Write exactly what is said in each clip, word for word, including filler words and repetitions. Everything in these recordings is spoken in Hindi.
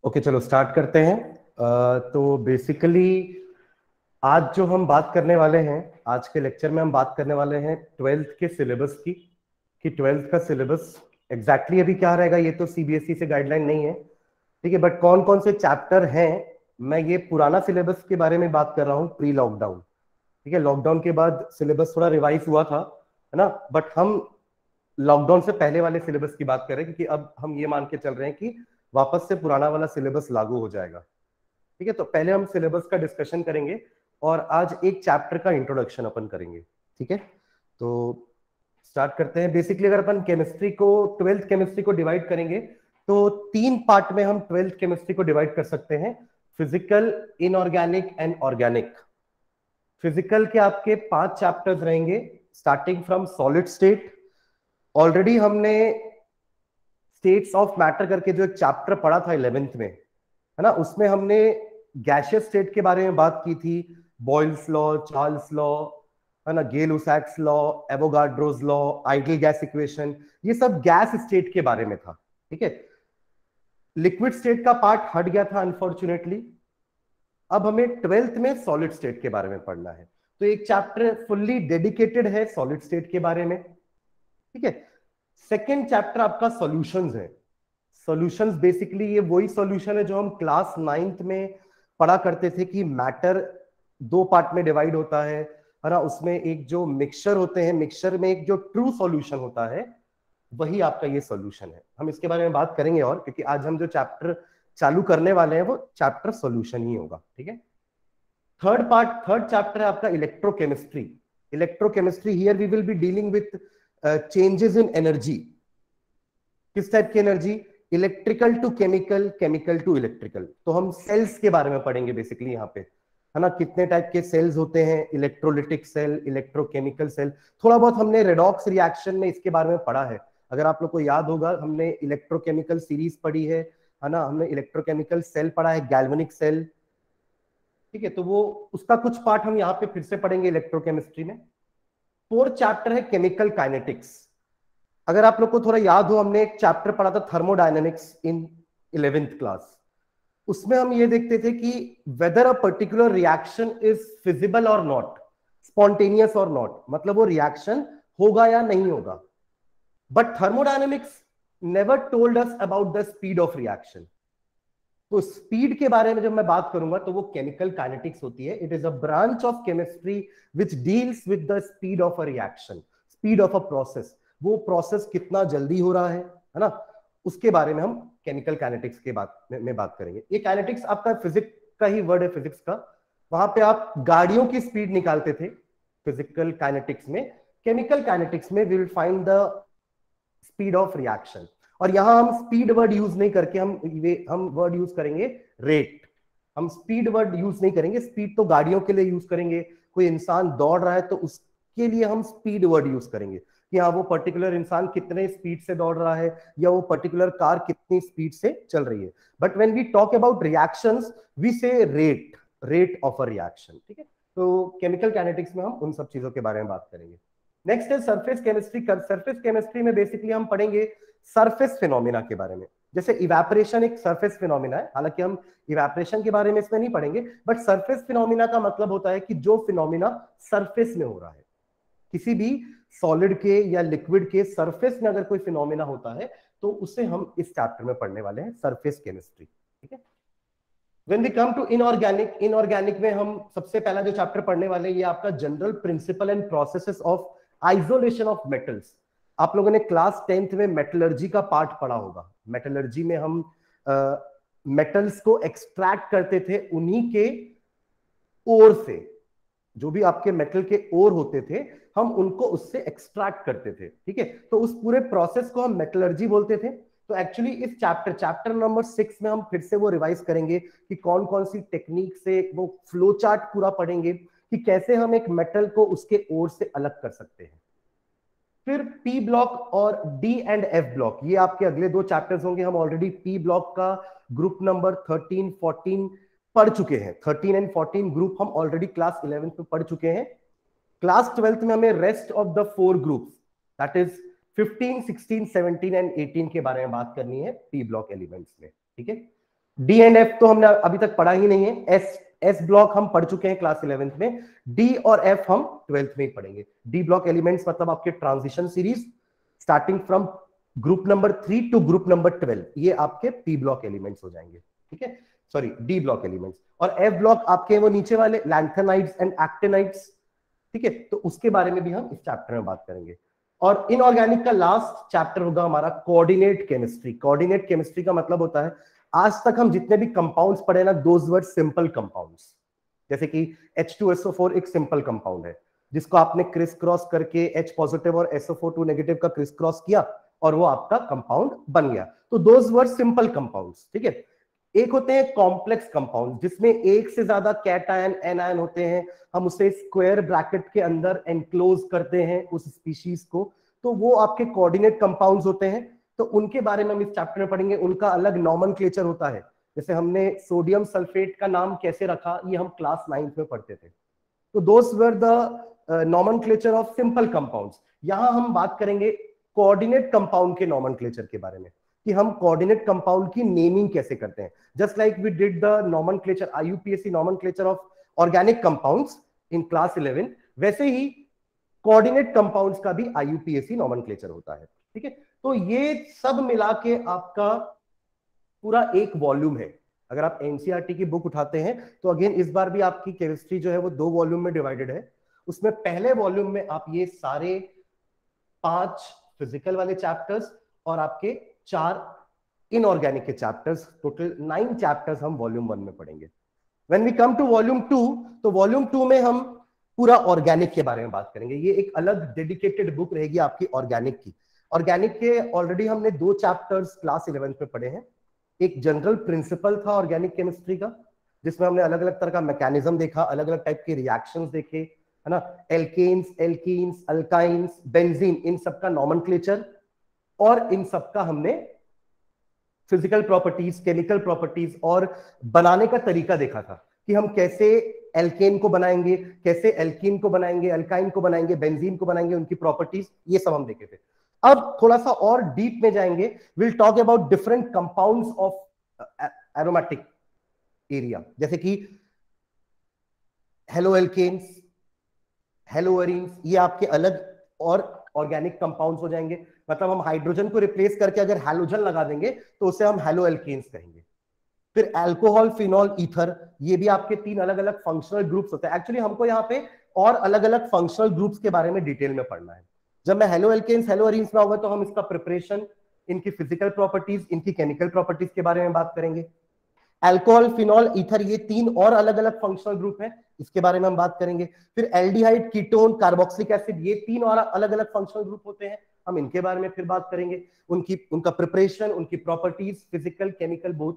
ओके चलो स्टार्ट करते हैं। अह, तो बेसिकली आज जो हम बात करने वाले हैं, आज के लेक्चर में हम बात करने वाले हैं ट्वेल्थ के सिलेबस की, कि ट्वेल्थ का सिलेबस एग्जैक्टली अभी क्या रहेगा ये तो सीबीएसई से गाइडलाइन नहीं है, ठीक है, बट कौन कौन से चैप्टर हैं, मैं ये पुराना सिलेबस के बारे में बात कर रहा हूँ प्री लॉकडाउन। ठीक है, लॉकडाउन के बाद सिलेबस थोड़ा रिवाइज हुआ था, है ना, बट हम लॉकडाउन से पहले वाले सिलेबस की बात कर रहे हैं, क्योंकि अब हम ये मान के चल रहे हैं कि वापस से पुराना वाला सिलेबस लागू हो जाएगा। ठीक है, तो पहले हम सिलेबस का डिस्कशन करेंगे और आज एक चैप्टर का इंट्रोडक्शन अपन करेंगे। ठीक है, तो स्टार्ट करते हैं। बेसिकली अगर अपन केमिस्ट्री को, ट्वेल्थ केमिस्ट्री को डिवाइड करेंगे तो तीन पार्ट में हम ट्वेल्थ केमिस्ट्री को डिवाइड कर सकते हैं, physical, inorganic and organic. Physical के आपके पांच चैप्टर्स रहेंगे, starting from solid state. Already हमने स्टेट्स ऑफ मैटर करके जो एक चैप्टर पढ़ा था इलेवेंथ में, है ना, उसमें हमने गैशियस स्टेट के बारे में बात की थी, बॉयल्स लॉ, चार्ल्स लॉ, है ना, Gay Lussac's law, Avogadro's law, ideal gas equation, ये सब गैस स्टेट के बारे में था। ठीक है, लिक्विड स्टेट का पार्ट हट गया था अनफॉर्चुनेटली। अब हमें ट्वेल्थ में सॉलिड स्टेट के बारे में पढ़ना है, तो एक चैप्टर फुल्ली डेडिकेटेड है सॉलिड स्टेट के बारे में। ठीक है, सेकेंड चैप्टर आपका सॉल्यूशंस है। सॉल्यूशंस बेसिकली ये वही सॉल्यूशन है जो हम क्लास नाइन्थ में पढ़ा करते थे, कि मैटर दो पार्ट में डिवाइड होता है, है ना, उसमें एक जो मिक्सचर होते हैं, मिक्सचर में एक जो ट्रू सॉल्यूशन होता है, वही आपका ये सॉल्यूशन है। हम इसके बारे में बात करेंगे और, क्योंकि आज हम जो चैप्टर चालू करने वाले हैं वो चैप्टर सॉल्यूशन ही होगा। ठीक है, थर्ड पार्ट, थर्ड चैप्टर है आपका electrochemistry. Electrochemistry, here we will be dealing with changes in energy. किस टाइप की energy? Electrical to chemical, chemical to electrical. तो हम सेल्स के बारे में पढ़ेंगे बेसिकली यहाँ पे, है ना, कितने टाइप के सेल्स होते हैं, इलेक्ट्रोलिटिक सेल, इलेक्ट्रोकेमिकल सेल। थोड़ा बहुत हमने रेडॉक्स रिएक्शन में इसके बारे में पढ़ा है, अगर आप लोग को याद होगा, हमने इलेक्ट्रोकेमिकल सीरीज पढ़ी है, है ना, हमने इलेक्ट्रोकेमिकल सेल पढ़ा है, गैल्वेनिक सेल। ठीक है, तो वो उसका कुछ पार्ट हम यहाँ पे फिर से पढ़ेंगे इलेक्ट्रोकेमिस्ट्री में। फोर्थ चैप्टर है केमिकल काइनेटिक्स। अगर आप लोग को थोड़ा याद हो, हमने एक चैप्टर पढ़ा था थर्मोडायनेमिक्स इन इलेवेंथ क्लास। उसमें हम ये देखते थे कि whether a particular reaction is feasible और नॉट, स्पॉन्टेनियस और नॉट, मतलब वो रिएक्शन होगा या नहीं होगा। But thermodynamics never told us about the speed of reaction. तो स्पीड के बारे में जब मैं बात करूंगा तो वो केमिकल काइनेटिक्स होती है। It is a branch of chemistry which deals with the speed of a reaction, speed of a process. वो प्रोसेस कितना जल्दी हो रहा है, है ना, उसके बारे में हम केमिकल काइनेटिक्स के बात में, में बात करेंगे। ये काइनेटिक्स आपका फिजिक्स का ही वर्ड है, फिजिक्स का। वहां पे आप गाड़ियों की स्पीड निकालते थे फिजिकल काइनेटिक्स में। केमिकल काइनेटिक्स में we will find the speed of reaction. और यहां हम स्पीड वर्ड यूज नहीं करके हम हम वर्ड यूज करेंगे रेट। हम स्पीड वर्ड यूज नहीं करेंगे, स्पीड तो गाड़ियों के लिए यूज करेंगे, कोई इंसान दौड़ रहा है तो उसके लिए हम स्पीड वर्ड यूज करेंगे, कि हाँ वो पर्टिकुलर इंसान कितने स्पीड से दौड़ रहा है, या वो पर्टिकुलर कार कितनी स्पीड से चल रही है। But when we talk about reactions we say rate, rate of a reaction. ठीक है, तो केमिकल काइनेटिक्स में हम उन सब चीजों के बारे में बात करेंगे। नेक्स्ट है सरफेस केमिस्ट्री। सरफेस केमिस्ट्री में बेसिकली हम पढ़ेंगे सरफेस फिनोमिना के बारे में। जैसे इवेपोरेशन एक सरफेस फिनोमिना है, हालांकि हम इवेपोरेशन के बारे में इसमें नहीं पढ़ेंगे, बट सरफेस फिनोमिना का मतलब होता है कि जो फिनोमिना सरफेस में हो रहा है, किसी भी सॉलिड के या लिक्विड के सरफेस में अगर कोई फिनोमिना होता है तो उसे हम इस चैप्टर में पढ़ने वाले हैं, सरफेस केमिस्ट्री। ठीक है, When we come to inorganic, inorganic में हम सबसे पहला जो चैप्टर पढ़ने वाले हैं ये आपका general principle and processes of isolation of metals. आप लोगों ने क्लास टेंथ में मेटलर्जी का पार्ट पढ़ा होगा। मेटलर्जी में हम मेटल्स को एक्सट्रैक्ट करते थे उन्हीं के ओर से, जो भी आपके मेटल के ओर होते थे हम उनको उससे एक्सट्रैक्ट करते थे। ठीक है, तो उस पूरे प्रोसेस को हम मेटलर्जी बोलते थे। तो एक्चुअली इस चैप्टर चैप्टर नंबर सिक्स में हम फिर से वो रिवाइज करेंगे कि कौन कौन सी टेक्निक से, वो फ्लो चार्ट पूरा पढ़ेंगे कि कैसे हम एक मेटल को उसके ओर से अलग कर सकते हैं। फिर पी ब्लॉक और डी एंड एफ ब्लॉक, ये आपके अगले दो चैप्टर्स होंगे। हम ऑलरेडी पी ब्लॉक का ग्रुप नंबर थर्टीन फोर्टीन पढ़ चुके हैं। थर्टीन एंड फोर्टीन ग्रुप हम ऑलरेडी क्लास इलेवेंथ में पढ़ चुके हैं। क्लास ट्वेल्थ में हमें rest of the four groups, that is fifteen, sixteen, seventeen and eighteen के बारे में बात करनी है पी ब्लॉक एलिमेंट्स में। ठीक है, डी एंड एफ तो हमने अभी तक पढ़ा ही नहीं है। एस एस ब्लॉक हम पढ़ चुके हैं क्लास इलेवेंथ में। डी और एफ हम ट्वेल्थ में ही पढ़ेंगे। डी ब्लॉक एलिमेंट्स मतलब आपके transition series starting from group number three to group number twelve, ये आपके पी ब्लॉक एलिमेंट्स हो जाएंगे, ठीक है, सॉरी डी ब्लॉक एलिमेंट्स। और एफ ब्लॉक आपके वो नीचे वाले लैंथेनाइड्स एंड एक्टिनाइड्स, ठीक है, तो उसके बारे में भी हम इस चैप्टर में बात करेंगे। और इनऑर्गेनिक का लास्ट चैप्टर होगा हमारा कोऑर्डिनेट केमिस्ट्री। कोऑर्डिनेट केमिस्ट्री का मतलब होता है आज तक हम जितने भी कंपाउंड्स पढ़े ना, दोज वर सिंपल कंपाउंड्स, जैसे कि H two S O four एक सिंपल कंपाउंड है जिसको आपने क्रिस क्रॉस करके H पॉजिटिव और S O four two negative का क्रिस क्रॉस किया और वो आपका कंपाउंड बन गया, तो दोज वर सिंपल कंपाउंड्स, ठीक है। एक होते हैं कॉम्प्लेक्स कंपाउंड जिसमें एक से ज्यादा कैटायन एनायन होते हैं, हम उसे स्क्वायर ब्रैकेट के अंदर एनक्लोज करते हैं उस स्पीशीज को, तो वो आपके कोऑर्डिनेट कंपाउंड्स होते हैं। तो उनके बारे में हम इस चैप्टर में पढ़ेंगे। उनका अलग नॉमेनक्लेचर होता है, जैसे हमने सोडियम सल्फेट का नाम कैसे रखा ये हम क्लास नाइन्थ में पढ़ते थे। तो those were the nomenclature of simple compounds. यहां हम बात करेंगे कोऑर्डिनेट कंपाउंड के नॉमेनक्लेचर के बारे में, कि हम कोऑर्डिनेट कंपाउंड की नेमिंग कैसे करते हैं। Just like we did the nomenclature I U P A C nomenclature of organic compounds in class eleven, वैसे ही कोऑर्डिनेट कंपाउंड्स का भी I U P A C nomenclature होता है, ठीक है। तो ये सब मिला के आपका पूरा एक वॉल्यूम है। अगर आप एनसीईआरटी की बुक उठाते हैं तो अगेन इस बार भी आपकी केमिस्ट्री जो है वो दो वॉल्यूम में डिवाइडेड है। उसमें पहले वॉल्यूम में आप ये सारे पांच फिजिकल वाले चैप्टर्स और आपके चार इनऑर्गेनिक के चैप्टर्स, टोटल नाइन चैप्टर्स हम वॉल्यूम वन में पढ़ेंगे। When we come to volume two, तो वॉल्यूम टू में हम पूरा ऑर्गेनिक के बारे में बात करेंगे। ये एक अलग डेडिकेटेड बुक रहेगी आपकी ऑर्गेनिक की। ऑर्गेनिक के ऑलरेडी हमने दो चैप्टर्स क्लास इलेवेंथ में पढ़े हैं। एक जनरल प्रिंसिपल था ऑर्गेनिक केमिस्ट्री का, जिसमें हमने अलग अलग तरह का मैकेनिज्म देखा, अलग अलग टाइप के रिएक्शंस देखे, है ना, एल्केन्स, एल्कीन्स, अल्काइंस, बेंजीन, इन सब का नॉमेनक्लेचर और इन सब का हमने फिजिकल प्रॉपर्टीज, केमिकल प्रॉपर्टीज और बनाने का तरीका देखा था कि हम कैसे एल्केन को बनाएंगे, कैसे एल्कीन को बनाएंगे, अल्काइन को बनाएंगे, बेंजीन को बनाएंगे, उनकी प्रॉपर्टीज, ये सब हम देखे थे। अब थोड़ा सा और डीप में जाएंगे, will talk about different compounds of aromatic area, जैसे कि हेलो एल्केन्स, हेलो एरीन्स, ये आपके अलग और ऑर्गेनिक कंपाउंड्स हो जाएंगे। मतलब हम हाइड्रोजन को रिप्लेस करके अगर हैलोजन लगा देंगे तो उसे हम हेलो एल्केन्स कहेंगे। फिर अल्कोहल, फिनॉल, ईथर, ये भी आपके तीन अलग अलग फंक्शनल ग्रुप्स होते हैं। एक्चुअली हमको यहाँ पे और अलग अलग फंक्शनल ग्रुप्स के बारे में डिटेल में पढ़ना है। जब मैं हेलो एल्केन्स, हेलो एरीन्स में होगा तो हम इसका प्रिपरेशन, इनकी फिजिकल प्रॉपर्टीज, इनकी केमिकल प्रॉपर्टीज के बारे में बात करेंगे। अल्कोहल, फिनॉल, ईथर, ये तीन और अलग अलग फंक्शनल ग्रुप हैं, इसके बारे में हम बात करेंगे। फिर एल्डिहाइड, कीटोन, कार्बोक्सिलिक एसिड, ये तीन और अलग अलग फंक्शनल ग्रुप होते हैं, हम इनके बारे में फिर बात करेंगे। उनकी उनका प्रिपरेशन, उनकी properties, physical, chemical, both.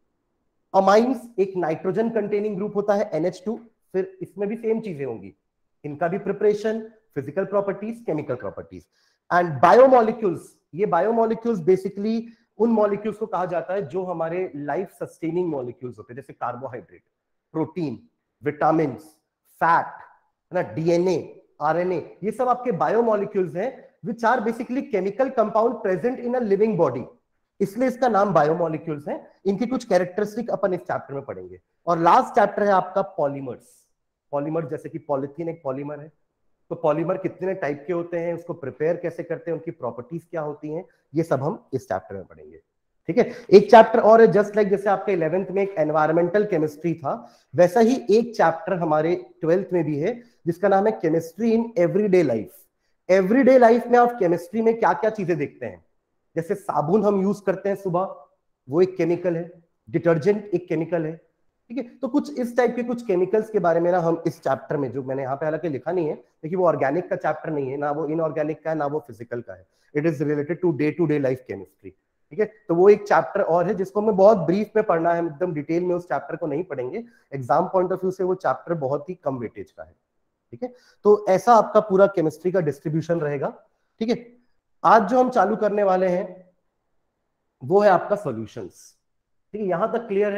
Amines एक नाइट्रोजन कंटेनिंग ग्रुप होता है एन एच टू, फिर इसमें भी सेम चीजें होंगी, इनका भी preparation, physical properties, chemical properties. And biomolecules, ये बायोमोलिक्यूल्स बेसिकली उन मॉलिक्यूल्स को कहा जाता है जो हमारे लाइफ सस्टेनिंग मॉलिक्यूल्स होते हैं, जैसे कार्बोहाइड्रेट, प्रोटीन, विटामिन, फैट, है ना, डीएनए, आरएनए, ये सब आपके बायोमोलिक्यूल्स हैं which are basically chemical compound present in a living body, इसलिए इसका नाम बायोमोलिक्यूल्स है। इनकी कुछ कैरेक्टरिस्टिक अपन इस चैप्टर में पढ़ेंगे। और लास्ट चैप्टर है आपका पॉलीमर्स। पॉलीमर जैसे कि पॉलिथीन एक पॉलीमर है, तो पॉलीमर कितने टाइप के होते हैं, उसको प्रिपेयर कैसे करते हैं, उनकी प्रॉपर्टीज क्या होती हैं, ये सब हम इस चैप्टर में पढ़ेंगे, ठीक है। एक चैप्टर और है, जस्ट लाइक जैसे आपके इलेवेंथ में एक एनवायरमेंटल केमिस्ट्री था, वैसा ही एक चैप्टर हमारे ट्वेल्थ में भी है जिसका नाम है chemistry in everyday life. Everyday life में आप केमिस्ट्री में क्या क्या चीजें देखते हैं, जैसे साबुन हम यूज करते हैं सुबह, वो एक केमिकल है, डिटर्जेंट एक केमिकल है, ठीक है। तो कुछ इस टाइप के कुछ केमिकल्स के बारे में ना हम इस चैप्टर में, जो मैंने यहाँ पे हालांकि लिखा नहीं है, लेकिन वो ऑर्गेनिक का चैप्टर नहीं है, ना वो इनऑर्गेनिक का है, ना वो फिजिकल का है, it is related to day to day life chemistry, ठीक है। तो वो एक चैप्टर और है जिसको हमें बहुत ब्रीफ में पढ़ना है, एकदम डिटेल में उस चैप्टर को नहीं पढ़ेंगे, एग्जाम पॉइंट ऑफ व्यू से वो चैप्टर बहुत ही कम वेटेज का है, ठीक है। तो ऐसा आपका पूरा केमिस्ट्री का डिस्ट्रीब्यूशन रहेगा, ठीक है। आज जो हम चालू करने वाले हैं वो है आपका सॉल्यूशंस, ठीक है। यहां तक क्लियर है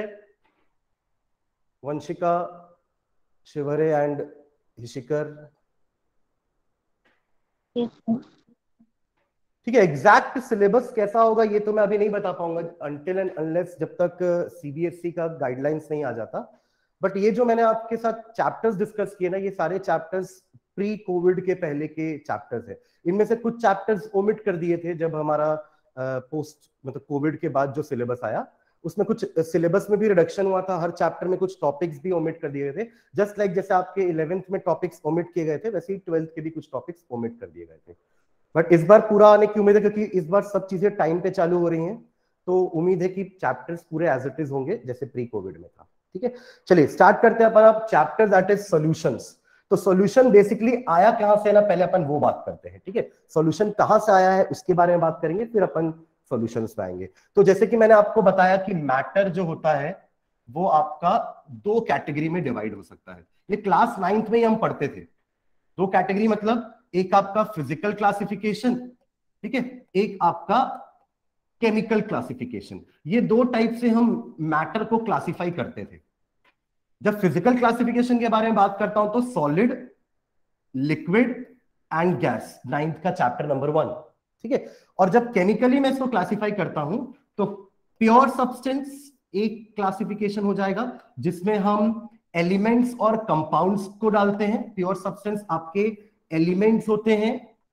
वंशिका, शिवरे एंड हिशिकर? yes, ठीक है, एग्जैक्ट सिलेबस कैसा होगा ये तो मैं अभी नहीं बता पाऊंगा अनटिल एंड अनलेस जब तक सीबीएसई का गाइडलाइंस नहीं आ जाता। बट ये जो मैंने आपके साथ चैप्टर्स डिस्कस किए ना, ये सारे चैप्टर्स प्री कोविड के पहले के चैप्टर्स है। इनमें से कुछ चैप्टर्स ओमिट कर दिए थे जब हमारा पोस्ट मतलब कोविड के बाद जो सिलेबस आया उसमें कुछ सिलेबस में भी रिडक्शन हुआ था, हर चैप्टर में कुछ टॉपिक्स भी ओमिट कर दिए गए थे। जस्ट लाइक like जैसे आपके इलेवेंथ में टॉपिक्स ओमिट किए गए थे वैसे ही ट्वेल्थ के भी कुछ टॉपिक्स ओमिट कर दिए गए थे। बट इस बार पूरा आने की उम्मीद है क्योंकि इस बार सब चीजें टाइम पे चालू हो रही हैं, तो उम्मीद है कि चैप्टर्स पूरे एज इट इज होंगे जैसे प्री कोविड में था। ठीक है, चलिए स्टार्ट करते हैं अपन अब चैप्टर दैट इज सॉल्यूशंस। तो सॉल्यूशन बेसिकली आया कहां से ना, पहले अपन वो बात करते हैं। ठीक है, सॉल्यूशन कहां से आया है उसके बारे में बात करेंगे, फिर अपन सॉल्यूशंस पे आएंगे। तो जैसे कि मैंने आपको बताया कि मैटर जो होता है वो आपका दो कैटेगरी में डिवाइड हो सकता है। ये क्लास नाइन्थ में ही हम पढ़ते थे। दो कैटेगरी मतलब एक आपका फिजिकल क्लासिफिकेशन, ठीक है, एक आपका केमिकल क्लासिफिकेशन। ये दो टाइप से हम मैटर को क्लासिफाई करते थे। जब फिजिकल क्लासिफिकेशन के बारे में बात करता हूं तो solid, liquid and gas, ninth का चैप्टर नंबर वन। ठीक है, और जब केमिकली मैं इसको क्लासिफाई करता हूं तो प्योर सब्सटेंस एक क्लासिफिकेशन हो जाएगा जिसमें हम एलिमेंट्स और कंपाउंड्स को डालते हैं। प्योर सब्सटेंस आपके एलिमेंट्स होते हैं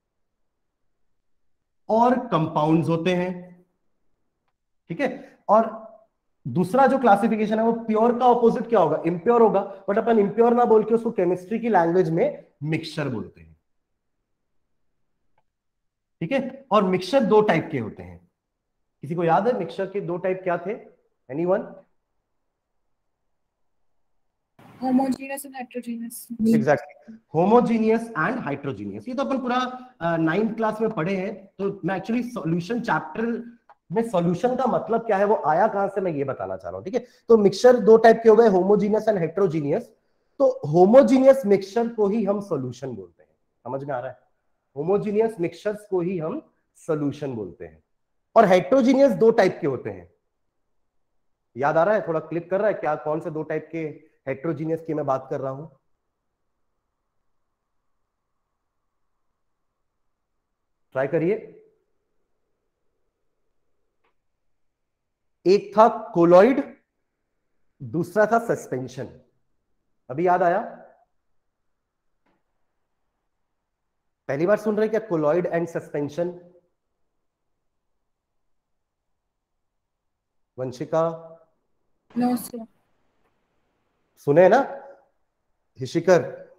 और कंपाउंड्स होते हैं। ठीक है, और दूसरा जो क्लासिफिकेशन है वो प्योर का ऑपोजिट क्या होगा, इम्प्योर होगा। बट अपन इम्प्योर ना बोल के उसको केमिस्ट्री की लैंग्वेज में मिक्सचर बोलते हैं। ठीक है, और मिक्सचर दो टाइप के होते हैं। किसी को याद है मिक्सचर के दो टाइप क्या थे? Anyone? Homogeneous and heterogeneous. Exactly, homogeneous and heterogeneous. ये तो अपन पूरा नाइन्थ क्लास में पढ़े हैं। तो मैं एक्चुअली सॉल्यूशन चैप्टर में सॉल्यूशन का मतलब क्या है, वो आया कहां से, मैं ये बताना चाह रहा हूं। ठीक है, तो मिक्सचर दो टाइप के हो गए, होमोजीनियस एंड हेटेरोजीनियस। तो होमोजीनियस मिक्सचर को ही हम सॉल्यूशन बोलते हैं। समझ में आ रहा है? होमोजीनियस मिक्सचर्स को ही हम सॉल्यूशन बोलते हैं। और हेटेरोजीनियस दो टाइप के होते हैं। याद आ रहा है? थोड़ा क्लिक कर रहा है क्या कौन से दो टाइप के हेटेरोजीनियस की मैं बात कर रहा हूं? ट्राई करिए। एक था कोलॉइड, दूसरा था सस्पेंशन। अभी याद आया? पहली बार सुन रहे क्या colloid and suspension? Vanshika? No sir. सुने ना? हिशिकर?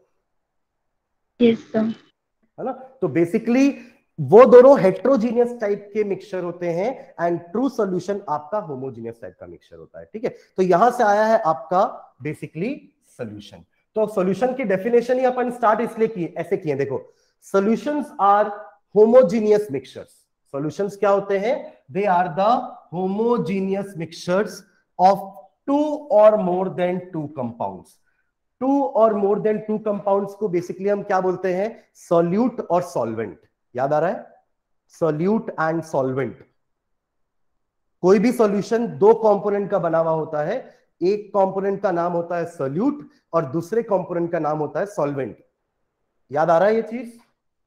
Yes sir. है ना? तो बेसिकली वो दोनों हेट्रोजीनियस टाइप के मिक्सचर होते हैं एंड ट्रू सॉल्यूशन आपका होमोजीनियस टाइप का मिक्सचर होता है। ठीक है, तो यहां से आया है आपका बेसिकली सॉल्यूशन। तो सॉल्यूशन की डेफिनेशन ही अपन स्टार्ट इसलिए किए, ऐसे किए, देखो, solutions are homogeneous mixtures. Solutions क्या होते हैं? They are the homogeneous mixtures of two or more than two compounds. Two or more than two compounds को बेसिकली हम क्या बोलते हैं? सॉल्यूट और सॉल्वेंट। याद आ रहा है? Solute and solvent. कोई भी सॉल्यूशन दो कंपोनेंट का बना हुआ होता है। एक कंपोनेंट का नाम होता है सॉल्यूट और दूसरे कंपोनेंट का नाम होता है सॉल्वेंट। याद आ रहा है ये चीज?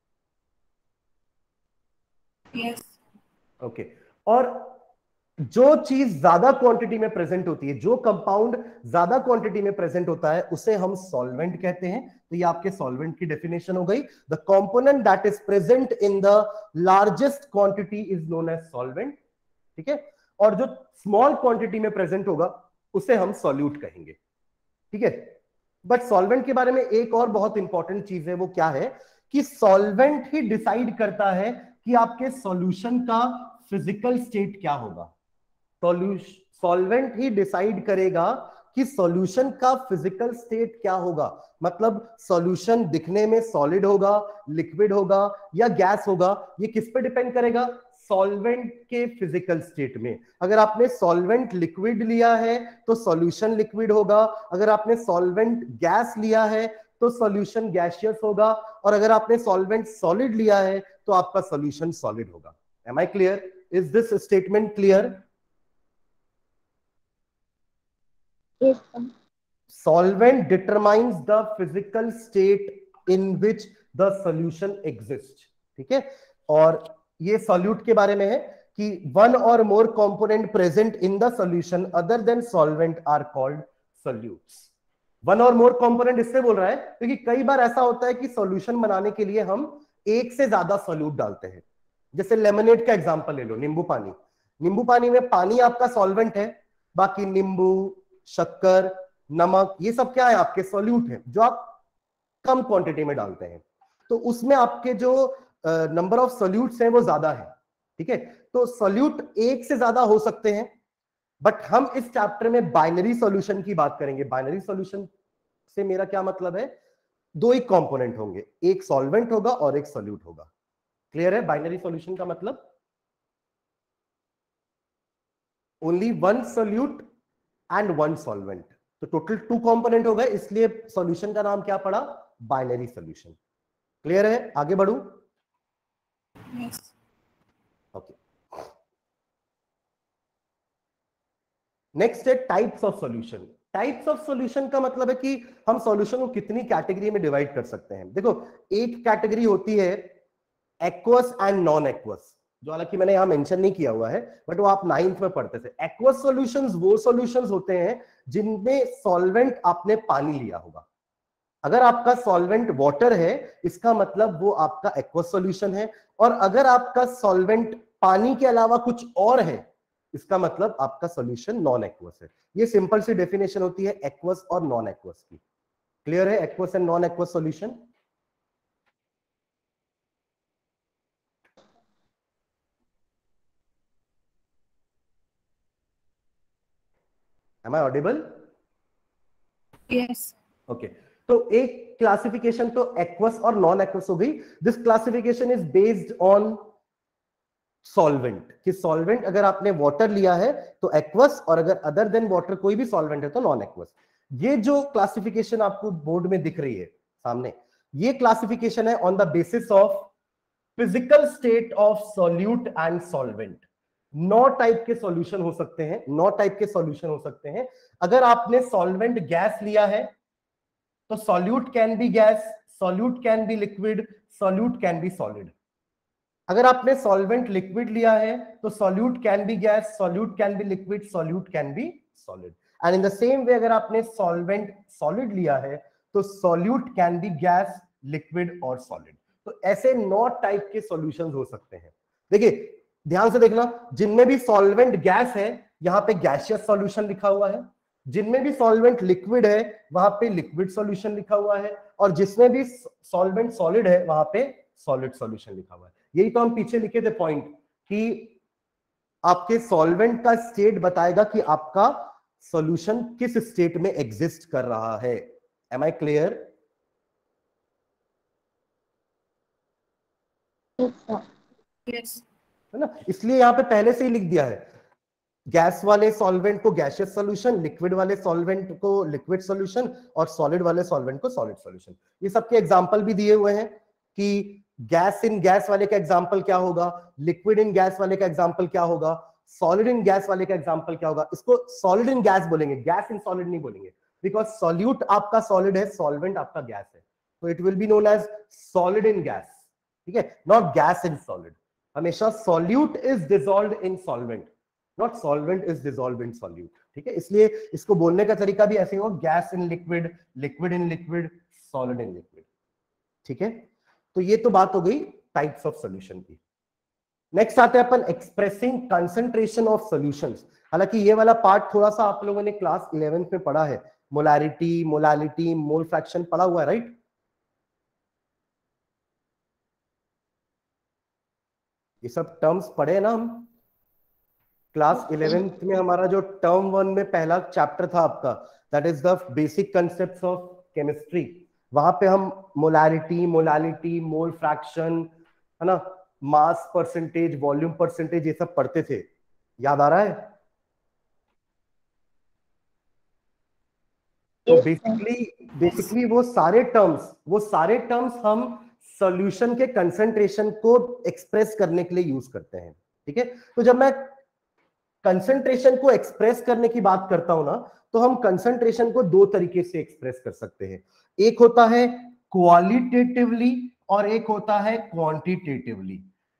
यस। ओके, और जो चीज ज्यादा क्वांटिटी में प्रेजेंट होती है, जो कंपाउंड ज्यादा क्वांटिटी में प्रेजेंट होता है, उसे हम सॉल्वेंट कहते हैं। तो ये आपके सॉल्वेंट की डेफिनेशन हो गई। The component that is present in the largest quantity is known as solvent. ठीक है, और जो स्मॉल क्वांटिटी में प्रेजेंट होगा उसे हम सॉल्यूट कहेंगे। ठीक है, बट सॉल्वेंट के बारे में एक और बहुत इंपॉर्टेंट चीज है, वो क्या है कि सॉल्वेंट ही डिसाइड करता है कि आपके सॉल्यूशन का फिजिकल स्टेट क्या होगा। सॉल्वेंट ही डिसाइड करेगा कि सॉल्यूशन का फिजिकल स्टेट क्या होगा। मतलब सॉल्यूशन दिखने में सॉलिड होगा, लिक्विड होगा या गैस होगा, ये किस पे डिपेंड करेगा? सॉल्वेंट के फिजिकल स्टेट में। अगर आपने सॉल्वेंट लिक्विड लिया है तो सॉल्यूशन लिक्विड होगा, अगर आपने सॉल्वेंट गैस लिया है तो सॉल्यूशन गैसियस होगा, और अगर आपने सॉल्वेंट सॉलिड लिया है तो आपका सॉल्यूशन सॉलिड होगा। Am I clear? Is this statement clear? Yes, sir. Solvent determines the physical state in which the solution exists. ठीक है, और ये सॉल्यूट के बारे में है कि one or more component present in the solution other than solvent are called solutes. One or more component इससे बोल रहा है क्योंकि कई बार ऐसा होता है कि सॉल्यूशन बनाने के लिए हम एक से ज्यादा सॉल्यूट डालते हैं। जैसे लेमनेड का एग्जांपल ले लो, नींबू पानी। नींबू पानी में पानी आपका सॉल्वेंट है, बाकी नींबू, शक्कर, नमक, ये सब क्या है? आपके सॉल्यूट है जो आप कम क्वांटिटी में डालते हैं। तो उसमें आपके जो नंबर ऑफ सॉल्यूट्स हैं वो ज्यादा है। ठीक है, तो सॉल्यूट एक से ज्यादा हो सकते हैं, बट हम इस चैप्टर में बाइनरी सॉल्यूशन की बात करेंगे। बाइनरी सॉल्यूशन से मेरा क्या मतलब है? दो ही कंपोनेंट होंगे, एक सॉल्वेंट होगा और एक सॉल्यूट होगा। क्लियर है? बाइनरी सॉल्यूशन का मतलब only one solute and one solvent. तो टोटल टू कंपोनेंट हो गए, इसलिए सॉल्यूशन का नाम क्या पड़ा? Binary solution. क्लियर है? आगे बढ़ू? Yes. ओके, नेक्स्ट है types of solution. Types of solution का मतलब है कि हम सॉल्यूशन को कितनी कैटेगरी में डिवाइड कर सकते हैं। देखो, एक कैटेगरी होती है एक्वस एंड नॉन एक्वस, जो हालांकि मैंने यहां मेंशन नहीं किया हुआ है, बट वो आप नाइन्थ में पढ़ते थे। एक्वस सॉल्यूशंस वो सॉल्यूशंस होते हैं जिनमें सॉल्वेंट आपने पानी लिया होगा। अगर आपका सॉल्वेंट वाटर है, इसका मतलब वो आपका एक्वस सॉल्यूशन है, और अगर आपका सॉल्वेंट पानी के अलावा कुछ और है, इसका मतलब आपका सॉल्यूशन नॉन एक्वस है। ये सिंपल सी डेफिनेशन होती है एक्वस और नॉन एक्वस की। क्लियर है? Aqueous and non aqueous solution. Am I audible? Yes. Okay, तो एक क्लासिफिकेशन तो एक्वस और नॉन एक्वस हो गई। This classification is based on solvent, कि सॉल्वेंट अगर आपने वाटर लिया है तो एक्वस, और अगर अदर देन वाटर कोई भी सॉल्वेंट है तो नॉन एक्वस। ये जो क्लासिफिकेशन आपको बोर्ड में दिख रही है सामने, ये क्लासिफिकेशन है on the basis of physical state of solute and solvent. नौ टाइप के सॉल्यूशन हो सकते हैं, नौ टाइप के सॉल्यूशन हो सकते हैं। अगर आपने सॉल्वेंट गैस लिया है तो solute can be gas, solute can be liquid, solute can be solid. अगर आपने सॉल्वेंट लिक्विड लिया है तो solute can be gas, solute can be liquid, solute can be solid. And in the same way अगर आपने सॉल्वेंट सॉलिड लिया है तो solute can be gas, liquid और सॉलिड। तो ऐसे नौ टाइप के सॉल्यूशंस हो सकते हैं। देखिए, ध्यान से देखना, जिनमें भी सॉल्वेंट गैस है यहां पे गैसियस सॉल्यूशन लिखा हुआ है, जिनमें भी सॉल्वेंट लिक्विड है वहां पे लिक्विड सॉल्यूशन लिखा हुआ है, और जिसमें भी सॉल्वेंट सॉलिड है वहां पे सॉलिड सॉल्यूशन लिखा हुआ है। यही तो हम पीछे लिखे थे पॉइंट, कि आपके सॉल्वेंट का स्टेट बताएगा कि आपका सॉल्यूशन किस स्टेट में एग्जिस्ट कर रहा है। Am I clear? Yes, sir. Yes. है ना, इसलिए यहां पे पहले से ही लिख दिया है, गैस वाले सॉल्वेंट को गैसियस सॉल्यूशन, लिक्विड वाले सॉल्वेंट को लिक्विड सॉल्यूशन, और सॉलिड वाले सॉल्वेंट को सॉलिड सॉल्यूशन। ये सबके एग्जांपल भी दिए हुए हैं कि गैस इन गैस वाले का एग्जांपल क्या होगा, लिक्विड इन गैस वाले का एग्जांपल क्या होगा, सॉलिड इन गैस वाले का एग्जांपल क्या होगा। इसको सॉलिड इन गैस बोलेंगे, गैस इन सॉलिड नहीं बोलेंगे, बिकॉज सॉल्यूट आपका सॉलिड है, सॉल्वेंट आपका गैस है, तो it will be known as solid in gas. ठीक है, नॉट गैस इन सॉलिड। हमेशा solute is dissolved in solvent, not solvent is dissolved in solute. ठीक है, इसलिए इसको बोलने का तरीका भी ऐसे हो, gas in liquid, liquid in liquid, solid in liquid. ठीक है, तो ये तो बात हो गई टाइप्स ऑफ सॉल्यूशन की। नेक्स्ट आते हैं अपन एक्सप्रेसिंग कंसंट्रेशन ऑफ सॉल्यूशंस। हालांकि ये वाला पार्ट थोड़ा सा आप लोगों ने क्लास इलेवेंथ में पढ़ा है, मोलारिटी, मोलालिटी, मोल फ्रैक्शन पढ़ा हुआ है, राइट? ये सब टर्म्स पढ़े ना हम क्लास इलेवेंथ में। हमारा जो टर्म वन में पहला चैप्टर था आपका, that is the basic concepts of chemistry, वहां पे हम मोलारिटी, मोलालिटी, मोल फ्रैक्शन, है ना, मास परसेंटेज, वॉल्यूम परसेंटेज, ये सब पढ़ते थे। याद आ रहा है? तो बेसिकली बेसिकली वो सारे टर्म्स वो सारे टर्म्स हम सॉल्यूशन के कंसंट्रेशन को एक्सप्रेस करने के लिए यूज करते हैं। ठीक है, तो जब मैं कंसंट्रेशन को एक्सप्रेस करने की बात करता हूं ना, तो हम कंसंट्रेशन को दो तरीके से एक्सप्रेस कर सकते हैं। एक होता है क्वालिटेटिवली और एक होता है क्वांटिटेटिवली।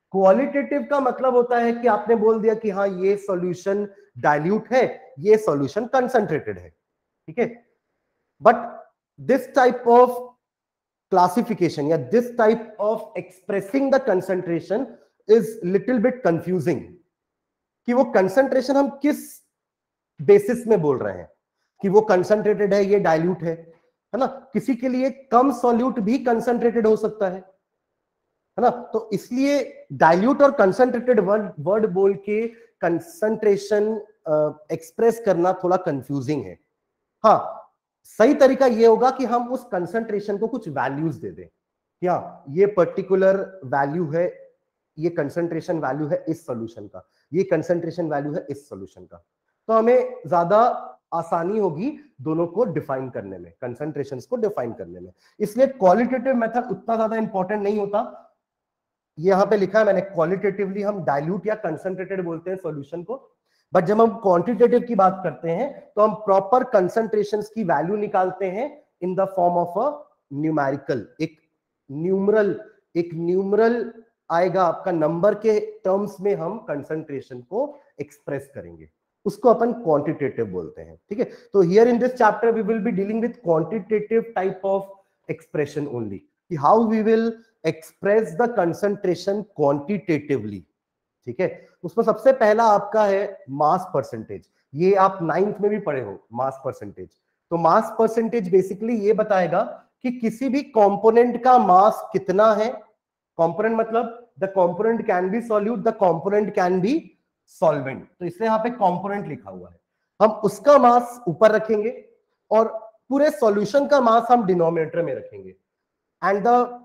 क्वालिटेटिव का मतलब होता है कि आपने बोल दिया कि हाँ ये सॉल्यूशन डाइल्यूट है, ये सॉल्यूशन कंसंट्रेटेड है, ठीक है। But this type of classification या this type of expressing the concentration is little bit confusing, कि वो कंसंट्रेशन हम किस बेसिस में बोल रहे हैं, कि वो कंसंट्रेटेड है, ये डाइल्यूट है, है ना। किसी के लिए कम सॉल्यूट भी कंसंट्रेटेड हो सकता है, है ना। तो इसलिए डाइल्यूट और कंसंट्रेटेड वर्ड वर्ड बोल के कंसंट्रेशन एक्सप्रेस करना थोड़ा कंफ्यूजिंग है। हाँ, सही तरीका ये होगा कि हम उस कंसंट्रेशन को कुछ वैल्यूज दे दें, क्या ये पर्टिकुलर वैल्यू है, ये कंसंट्रेशन वैल्यू है इस सॉल्यूशन का, ये कंसंट्रेशन वैल्यू है इस सॉल्यूशन का, तो हमें ज्यादा आसानी होगी दोनों को डिफाइन करने में, कंसंट्रेशंस को डिफाइन करने में। इसलिए क्वालिटेटिव मेथड उतना ज्यादा इंपॉर्टेंट नहीं होता। यहां पे लिखा है मैंने, क्वालिटेटिवली हम डाइल्यूट या कंसंट्रेटेड बोलते हैं सॉल्यूशन को, बट जब हम क्वांटिटेटिव की बात करते हैं तो हम प्रॉपर कंसंट्रेशंस की वैल्यू निकालते हैं in the form of a numerical, एक न्यूमरल, एक न्यूमरल आएगा आपका, नंबर के टर्म्स में हम कंसंट्रेशन को एक्सप्रेस करेंगे, उसको अपन क्वांटिटेटिव बोलते हैं, ठीक है। तो here in this chapter we will be dealing with quantitative type of expression only, कि how we will express the concentration quantitatively, ठीक है। उसमें सबसे पहला आपका है मास परसेंटेज, ये आप नाइन्थ में भी पढ़े हो मास परसेंटेज। तो मास परसेंटेज बेसिकली ये बताएगा कि किसी भी कंपोनेंट का मास कितना है। कंपोनेंट मतलब the component can be solute, the component can be solvent, तो इसलिए यहां पे कंपोनेंट लिखा हुआ है, हम उसका मास ऊपर रखेंगे और पूरे सॉल्यूशन का मास हम डिनोमिनेटर में रखेंगे, and the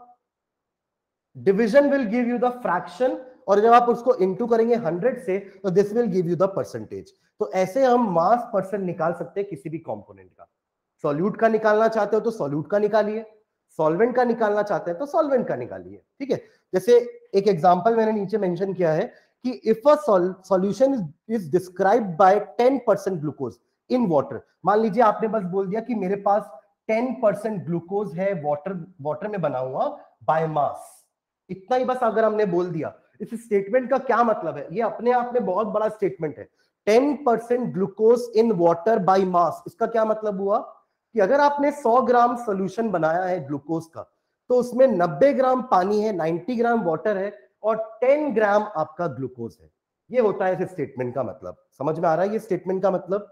division will give you the fraction, और जब आप उसको इनटू करेंगे हंड्रेड से तो this will give you the percentage. तो ऐसे हम मास परसेंट निकाल सकते हैं किसी भी कंपोनेंट का। सॉल्यूट का निकालना चाहते हो तो सॉल्यूट का निकालिए, सॉल्वेंट का निकालना चाहते हैं तो सॉल्वेंट का निकालिए, ठीक है। जैसे एक एग्जांपल मैंने नीचे मेंशन किया है कि if a solution is described by ten percent glucose in water, मान लीजिए आपने बस बोल दिया कि मेरे पास टेन परसेंट ग्लूकोज है वाटर वाटर में बना हुआ बाय मास, इतना ही बस अगर हमने बोल दिया। इस स्टेटमेंट का क्या मतलब है, ये अपने आप में बहुत बड़ा स्टेटमेंट है, ten percent glucose in water by mass. इसका क्या मतलब हुआ कि अगर आपने सौ ग्राम सॉल्यूशन बनाया है ग्लूकोज का, तो उसमें नब्बे ग्राम पानी है, नब्बे ग्राम वाटर है और दस ग्राम आपका ग्लूकोज है। ये होता है इस स्टेटमेंट का मतलब। समझ में आ रहा है ये स्टेटमेंट का मतलब?